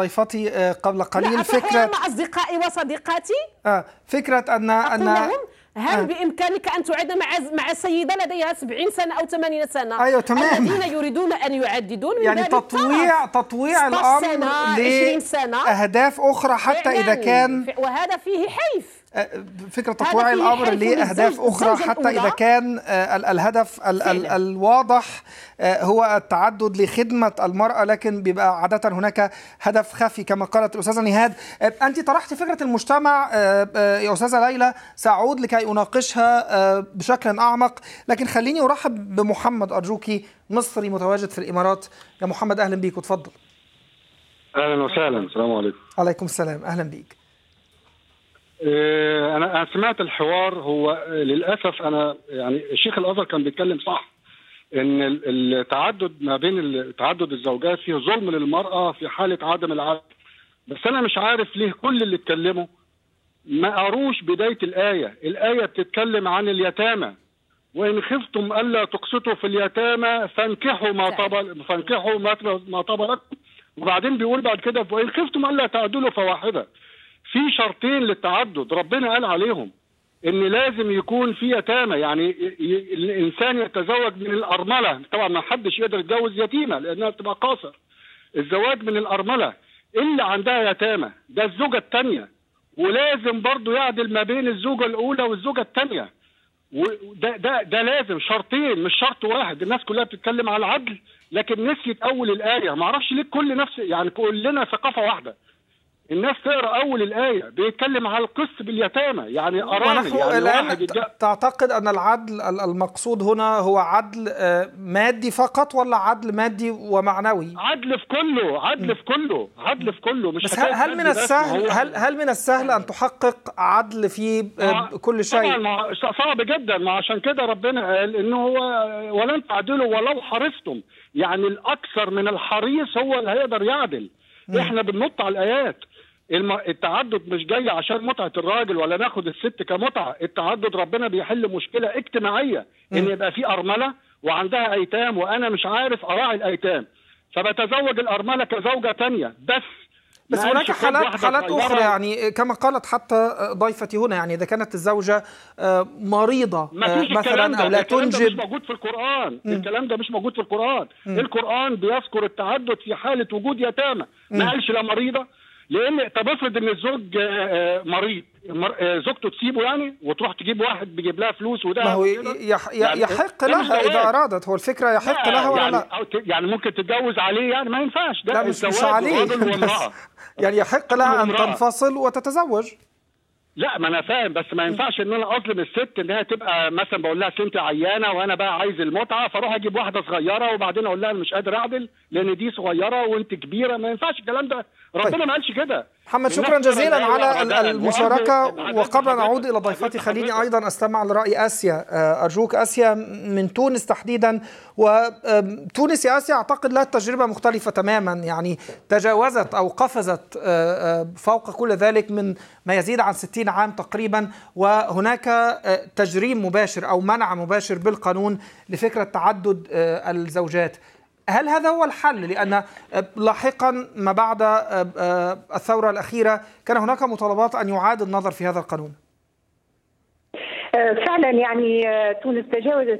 ضيفتي قبل قليل. فكرة مع أصدقائي وصديقاتي، فكرة أن هل بإمكانك أن تعد مع سيدة لديها 70 سنة أو 80 سنة؟ أيوة تمام. الذين يريدون أن يعددون من يعني تطويع الأمر لأهداف أخرى حتى إذا كان، وهذا فيه حيف. فكرة تطويع الأمر لأهداف أخرى حتى إذا كان الهدف الواضح هو التعدد لخدمة المرأة، لكن بيبقى عادة هناك هدف خفي كما قالت الأستاذة نهاد. أنت طرحت فكرة المجتمع يا أستاذة ليلى، سأعود لكي أناقشها بشكل أعمق، لكن خليني أرحب بمحمد أرجوكي، مصري متواجد في الإمارات. يا محمد أهلا بيك وتفضل. أهلا وسهلا. السلام عليكم. عليكم السلام، أهلا بيك. أنا سمعت الحوار. هو للأسف أنا يعني الشيخ الأزهر كان بيتكلم صح، إن التعدد ما بين تعدد الزوجات فيه ظلم للمرأة في حالة عدم العدل. بس أنا مش عارف ليه كل اللي اتكلموا ما قروش بداية الآية. الآية بتتكلم عن اليتامى، وإن خفتم ألا تقسطوا في اليتامى فانكحوا ما طاب لكم. وبعدين بيقول بعد كده وإن خفتم ألا تعدلوا فواحدة. في شرطين للتعدد ربنا قال عليهم، ان لازم يكون في يتامى، يعني الانسان يتزوج من الارمله. طبعا ما حدش يقدر يتجوز يتيمه لانها بتبقى قاصر. الزواج من الارمله اللي عندها يتامى ده الزوجه الثانيه، ولازم برضو يعدل ما بين الزوجه الاولى والزوجه الثانيه. ده لازم شرطين مش شرط واحد. الناس كلها بتتكلم على العدل لكن نسيت اول الايه. ما اعرفش ليه كل نفس يعني كلنا ثقافه واحده. الناس تقرا اول الايه بيتكلم على القسط باليتامى، يعني ارامل. يعني الآن تعتقد ان العدل المقصود هنا هو عدل مادي فقط ولا عدل مادي ومعنوي؟ عدل في كله مش. بس هل من السهل ان تحقق عدل في كل شيء؟ طبعا صعب جدا. ما عشان كده ربنا قال انه هو ولن تعدلوا ولو حرصتم. يعني الاكثر من الحريص هو اللي هيقدر يعدل. احنا بننط على الايات. التعدد مش جاي عشان متعة الراجل ولا ناخد الست كمتعة. التعدد ربنا بيحل مشكلة اجتماعية، ان يبقى في أرملة وعندها أيتام وأنا مش عارف أراعي الأيتام، فبتزوج الأرملة كزوجة تانية. بس هناك حالات أخرى، يعني كما قالت حتى ضيفتي هنا، يعني إذا كانت الزوجة مريضة مثلا أو لا تنجب. مش موجود في القرآن. الكلام ده مش موجود في القرآن. القرآن بيذكر التعدد في حالة وجود يتامى، ما قالش لا مريضة. لان طب افرض ان الزوج مريض، زوجته تسيبه يعني وتروح تجيب واحد بيجيب لها فلوس وده ما هو يحق لها اذا ارادت. هو الفكره يحق لها ولا لا؟ يعني ممكن تتجوز عليه، يعني ما ينفعش. ده لا مش عليه يعني يحق لها ان تنفصل وتتزوج. لا ما انا فاهم، بس ما ينفعش ان انا اظلم الست انها تبقى مثلا بقول لها انت عيانه وانا بقى عايز المتعه، فاروح اجيب واحده صغيره وبعدين اقول لها انا مش قادر اعدل لان دي صغيره وانت كبيره. ما ينفعش الكلام ده. ربنا ما قالش كده. محمد شكرا جزيلا على المشاركه. وقبل ان اعود الى ضيفتي خليني ايضا استمع لراي اسيا. ارجوك اسيا من تونس تحديدا. وتونس يا اسيا اعتقد لها تجربه مختلفه تماما، يعني تجاوزت او قفزت فوق كل ذلك من ما يزيد عن 60 عام تقريبا، وهناك تجريم مباشر او منع مباشر بالقانون لفكره تعدد الزوجات. هل هذا هو الحل؟ لأن لاحقا ما بعد الثورة الأخيرة كان هناك مطالبات أن يعاد النظر في هذا القانون. فعلا يعني تونس تجاوزت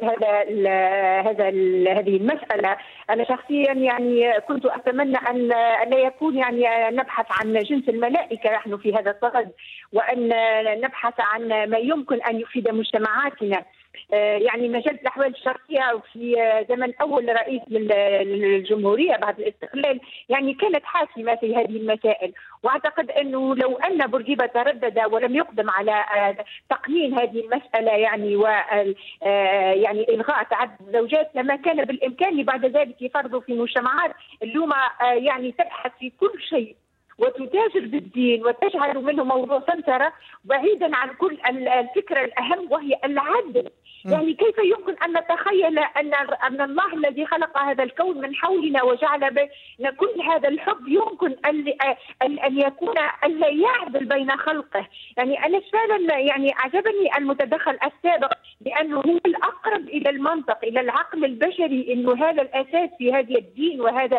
هذه المسألة. أنا شخصيا يعني كنت أتمنى أن لا يكون يعني نبحث عن جنس الملائكة نحن في هذا الصدد، وأن نبحث عن ما يمكن أن يفيد مجتمعاتنا. يعني مجلة الأحوال الشرعية في زمن أول رئيس للجمهورية بعد الاستقلال يعني كانت حاسمة في هذه المسائل، وأعتقد أنه لو أن بورقيبة تردد ولم يقدم على تقنين هذه المسألة يعني يعني إلغاء تعدد الزوجات لما كان بالإمكان بعد ذلك فرضه في مجتمعات اليوم يعني تبحث في كل شيء وتتاجر بالدين وتجعل منه موضوع سنترة بعيدا عن كل الفكرة الأهم وهي العدل. يعني كيف يمكن أن نتخيل أن الله الذي خلق هذا الكون من حولنا وجعل بين كل هذا الحب يمكن أن يكون أن لا يعدل بين خلقه. يعني أنا فعلا يعني عجبني المتدخل السابق لأنه هو الأقرب إلى المنطق إلى العقل البشري، إنه هذا الأساس في هذا الدين وهذا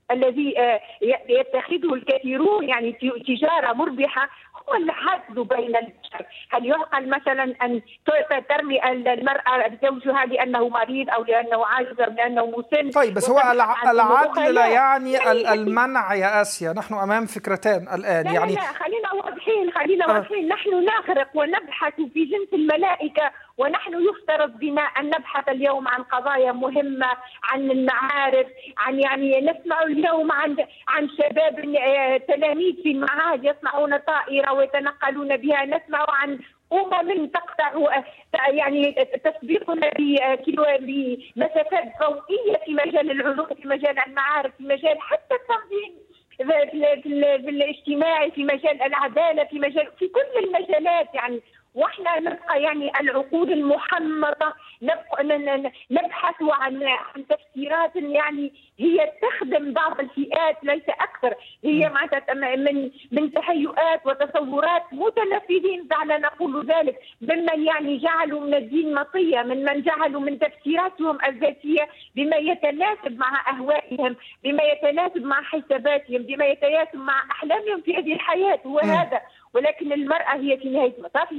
الذي يتخذه الكثيرون يعني تجارة مربحة هو اللي حاسد بين البشر. هل يعقل مثلا أن ترمي المرأة زوجها لأنه مريض أو لأنه عاجز أو لأنه مسن؟ طيب بس هو العدل لا يعني المنع يا آسيا. نحن أمام فكرتان الآن. لا يعني لا خلينا واضحين نحن نغرق ونبحث في جنس الملائكة، ونحن يفترض بنا أن نبحث اليوم عن قضايا مهمة، عن المعارف، عن يعني نسمع اليوم عن شباب تلاميذ في المعاهد يصنعون طائرة ويتنقلون بها، نسمع عن تقطع يعني تسبيقنا بمسافات ضوئية في مجال العلوم، في مجال المعارف، في مجال حتى التنظيم في الاجتماعي، في مجال العدالة، في كل المجالات يعني. واحنا نبقى يعني العقول المحمضة نبحث عن تفسيرات يعني هي تخدم بعض الفئات ليس اكثر، هي من تهيؤات وتصورات متنفذين دعنا نقول ذلك، ممن يعني جعلوا من الدين مطية، من جعلوا من تفسيراتهم الذاتية بما يتناسب مع اهوائهم، بما يتناسب مع حساباتهم، بما يتناسب مع احلامهم في هذه الحياة. هو هذا. ولكن المرأة هي في نهاية المطاف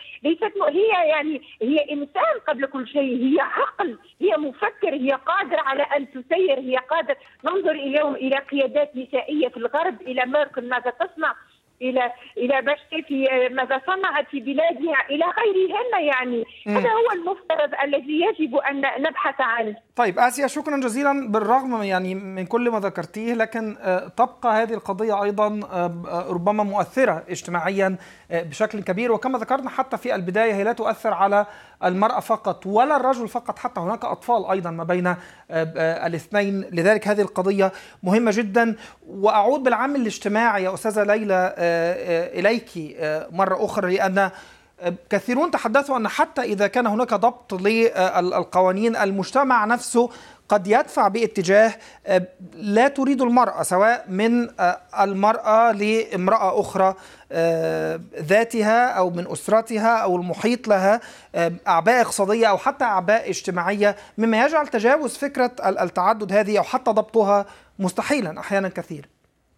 هي إنسان قبل كل شيء، هي عقل، هي مفكر، هي قادرة على أن تسير، هي قادرة. ننظر اليوم إلى قيادات نسائية في الغرب، إلى ميركل ماذا تصنع، إلى باشتي في ماذا صنعت في بلادها، إلى غيرهن يعني. هذا هو المفترض الذي يجب أن نبحث عنه. طيب آسيا، شكرا جزيلا. بالرغم يعني من كل ما ذكرتيه، لكن تبقى هذه القضية أيضا ربما مؤثرة اجتماعيا بشكل كبير، وكما ذكرنا حتى في البداية هي لا تؤثر على المرأة فقط ولا الرجل فقط، حتى هناك أطفال أيضا ما بين الاثنين. لذلك هذه القضية مهمة جدا. وأعود بالعامل الاجتماعي يا أستاذة ليلى إليك مرة أخرى، لأن كثيرون تحدثوا أن حتى إذا كان هناك ضبط للقوانين، المجتمع نفسه قد يدفع باتجاه لا تريد المرأة، سواء من المرأة لامرأة أخرى ذاتها أو من أسرتها أو المحيط لها، أعباء اقتصادية أو حتى أعباء اجتماعية، مما يجعل تجاوز فكرة التعدد هذه أو حتى ضبطها مستحيلا أحيانا كثير.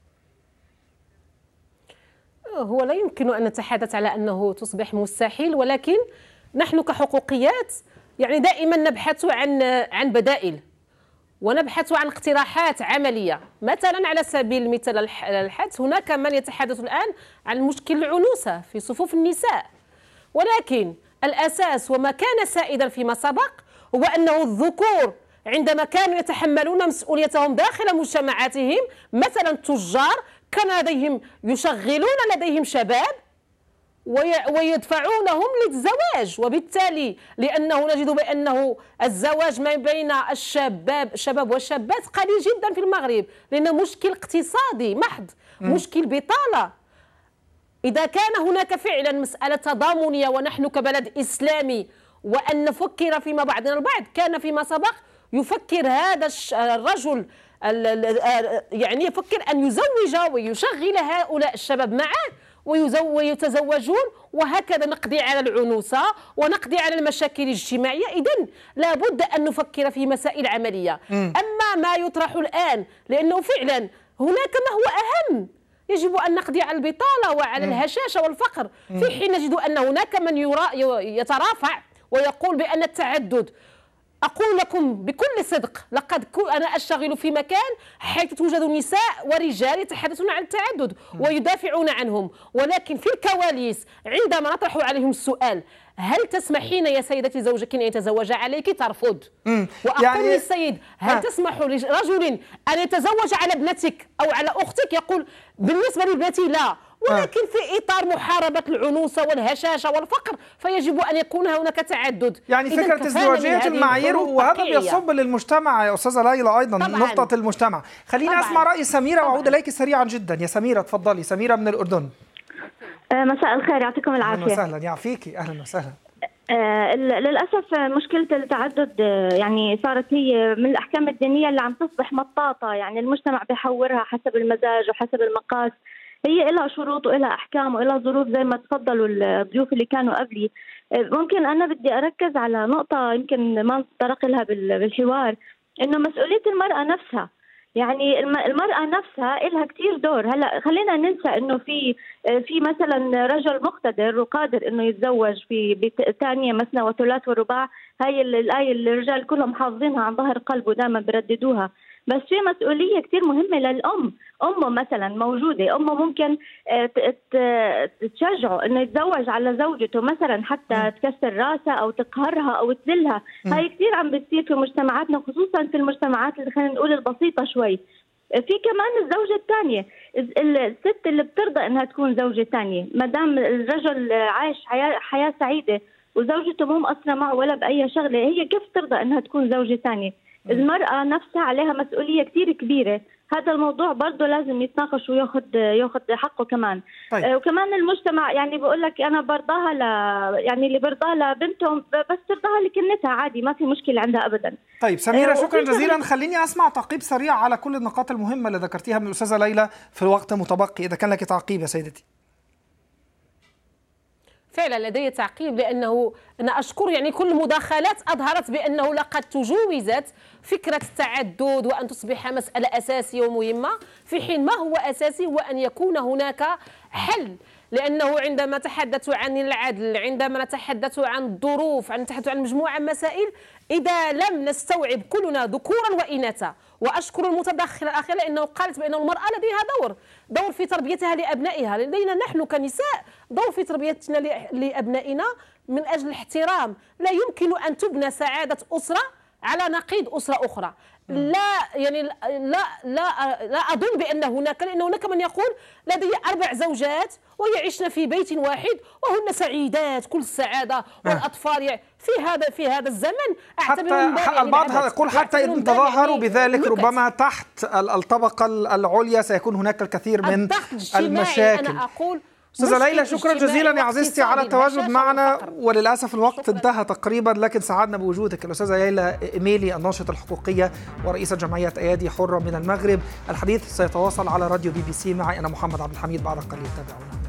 هو لا يمكن أن نتحدث على أنه تصبح مستحيل، ولكن نحن كحقوقيات يعني دائما نبحث عن بدائل، ونبحث عن اقتراحات عملية. مثلا على سبيل المثال الحدث، هناك من يتحدث الآن عن مشكل العنوسة في صفوف النساء، ولكن الأساس وما كان سائدا فيما سبق هو أنه الذكور عندما كانوا يتحملون مسؤوليتهم داخل مجتمعاتهم، مثلا تجار كان يشغلون لديهم شباب ويدفعونهم للزواج، وبالتالي لأنه نجد بأنه الزواج ما بين الشباب والشابات قليل جدا في المغرب، لأنه مشكل اقتصادي محض، مشكل بطالة. إذا كان هناك فعلا مسألة تضامنية ونحن كبلد إسلامي وأن نفكر فيما بعضنا البعض، كان فيما سبق يفكر هذا الرجل يعني يفكر أن يزوج ويشغل هؤلاء الشباب معه ويتزوجون، وهكذا نقضي على العنوسة ونقضي على المشاكل الاجتماعية. إذن لابد أن نفكر في مسائل عملية. أما ما يطرح الآن، لأنه فعلا هناك ما هو أهم، يجب أن نقضي على البطالة وعلى الهشاشة والفقر، في حين نجد أن هناك من يترافع ويقول بأن التعدد. أقول لكم بكل صدق، لقد أنا أشتغل في مكان حيث توجد نساء ورجال يتحدثون عن التعدد ويدافعون عنهم، ولكن في الكواليس عندما نطرح عليهم السؤال: هل تسمحين يا سيدتي زوجك أن يتزوج عليك؟ ترفض. وأقول يعني للسيد: هل تسمح لرجل أن يتزوج على ابنتك أو على أختك؟ يقول: بالنسبة لابنتي لا. ولكن في إطار محاربة العنوسة والهشاشة والفقر فيجب أن يكون هناك تعدد. يعني فكرة ازدواجية المعايير، وهذا بيصب للمجتمع يا أستاذة ليلى أيضا طبعاً. نقطة المجتمع. خليني أسمع رأي سميرة وأعود إليك سريعا جدا. يا سميرة تفضلي. سميرة من الأردن. مساء الخير، يعطيكم العافية. أهلا وسهلا. يعافيكي. أهلا وسهلا. للأسف مشكلة التعدد يعني صارت هي من الأحكام الدينية اللي عم تصبح مطاطة، يعني المجتمع بيحورها حسب المزاج وحسب المقاس. هي لها شروط وإلها أحكام وإلها ظروف زي ما تفضلوا الضيوف اللي كانوا قبلي. ممكن أنا بدي أركز على نقطة يمكن ما تطرق لها بالحوار، إنه مسؤولية المرأة نفسها. يعني المرأة نفسها لها كتير دور. هلا خلينا ننسى انه في مثلا رجل مقتدر وقادر انه يتزوج في ثانية مثنى وثلاث ورباع. هاي الآية اللي الرجال كلهم حافظينها عن ظهر قلب ودائما برددوها. بس في مسؤولية كتير مهمة للأم. أمه مثلا موجودة، أمه ممكن تشجعه إنه يتزوج على زوجته مثلا حتى تكسر راسها أو تقهرها أو تذلها. هاي كتير عم بتصير في مجتمعاتنا، خصوصا في المجتمعات اللي خلينا نقول البسيطة شوي. في كمان الزوجة الثانية، الست اللي بترضى إنها تكون زوجة ثانية ما دام الرجل عايش حياة سعيدة وزوجته مو مقصرة معه ولا بأي شغلة، هي كيف ترضى إنها تكون زوجة ثانية؟ المرأة نفسها عليها مسؤولية كتير كبيرة. هذا الموضوع برضه لازم يتناقش وياخذ حقه كمان. طيب. وكمان المجتمع يعني بقول لك أنا برضاها يعني اللي برضاها لبنتهم بس ترضاها لكنتها عادي، ما في مشكلة عندها أبدا. طيب سميرة، شكرا جزيلا. خليني أسمع تعقيب سريع على كل النقاط المهمة اللي ذكرتيها من الأستاذة ليلى في الوقت المتبقي، إذا كان لك تعقيب يا سيدتي. فعلا لدي تعقيب، لأنه أنا أشكر يعني كل المداخلات أظهرت بأنه لقد تجوزت فكرة التعدد وأن تصبح مسألة أساسية ومهمة، في حين ما هو أساسي هو أن يكون هناك حل. لأنه عندما نتحدث عن العدل، عندما نتحدث عن الظروف، نتحدث عن مجموعة مسائل، إذا لم نستوعب كلنا ذكورا وإناثا. وأشكر المتدخلة الأخيرة لأنه قالت بأن المرأة لديها دور في تربيتها لأبنائها. لدينا نحن كنساء دور في تربيتنا لأبنائنا من أجل الاحترام. لا يمكن أن تبنى سعادة أسرة على نقيض أسرة أخرى. لا أظن بأن لأن هناك من يقول لدي 4 زوجات ويعيشن في بيت واحد وهن سعيدات كل السعادة والأطفال في هذا الزمن. حتى البعض يقول حتى إن تظاهروا بذلك ربما تحت الطبقة العليا سيكون هناك الكثير من المشاكل. أنا أقول أستاذة ليلى، شكرا جزيلا يا عزيزتي على التواجد معنا، وللأسف الوقت انتهى تقريبا، لكن سعدنا بوجودك. الأستاذة ليلى إيميلي، الناشطة الحقوقية ورئيسة جمعية أيادي حرة من المغرب. الحديث سيتواصل على راديو BBC معي أنا محمد عبد الحميد بعد قليل. تابعونا.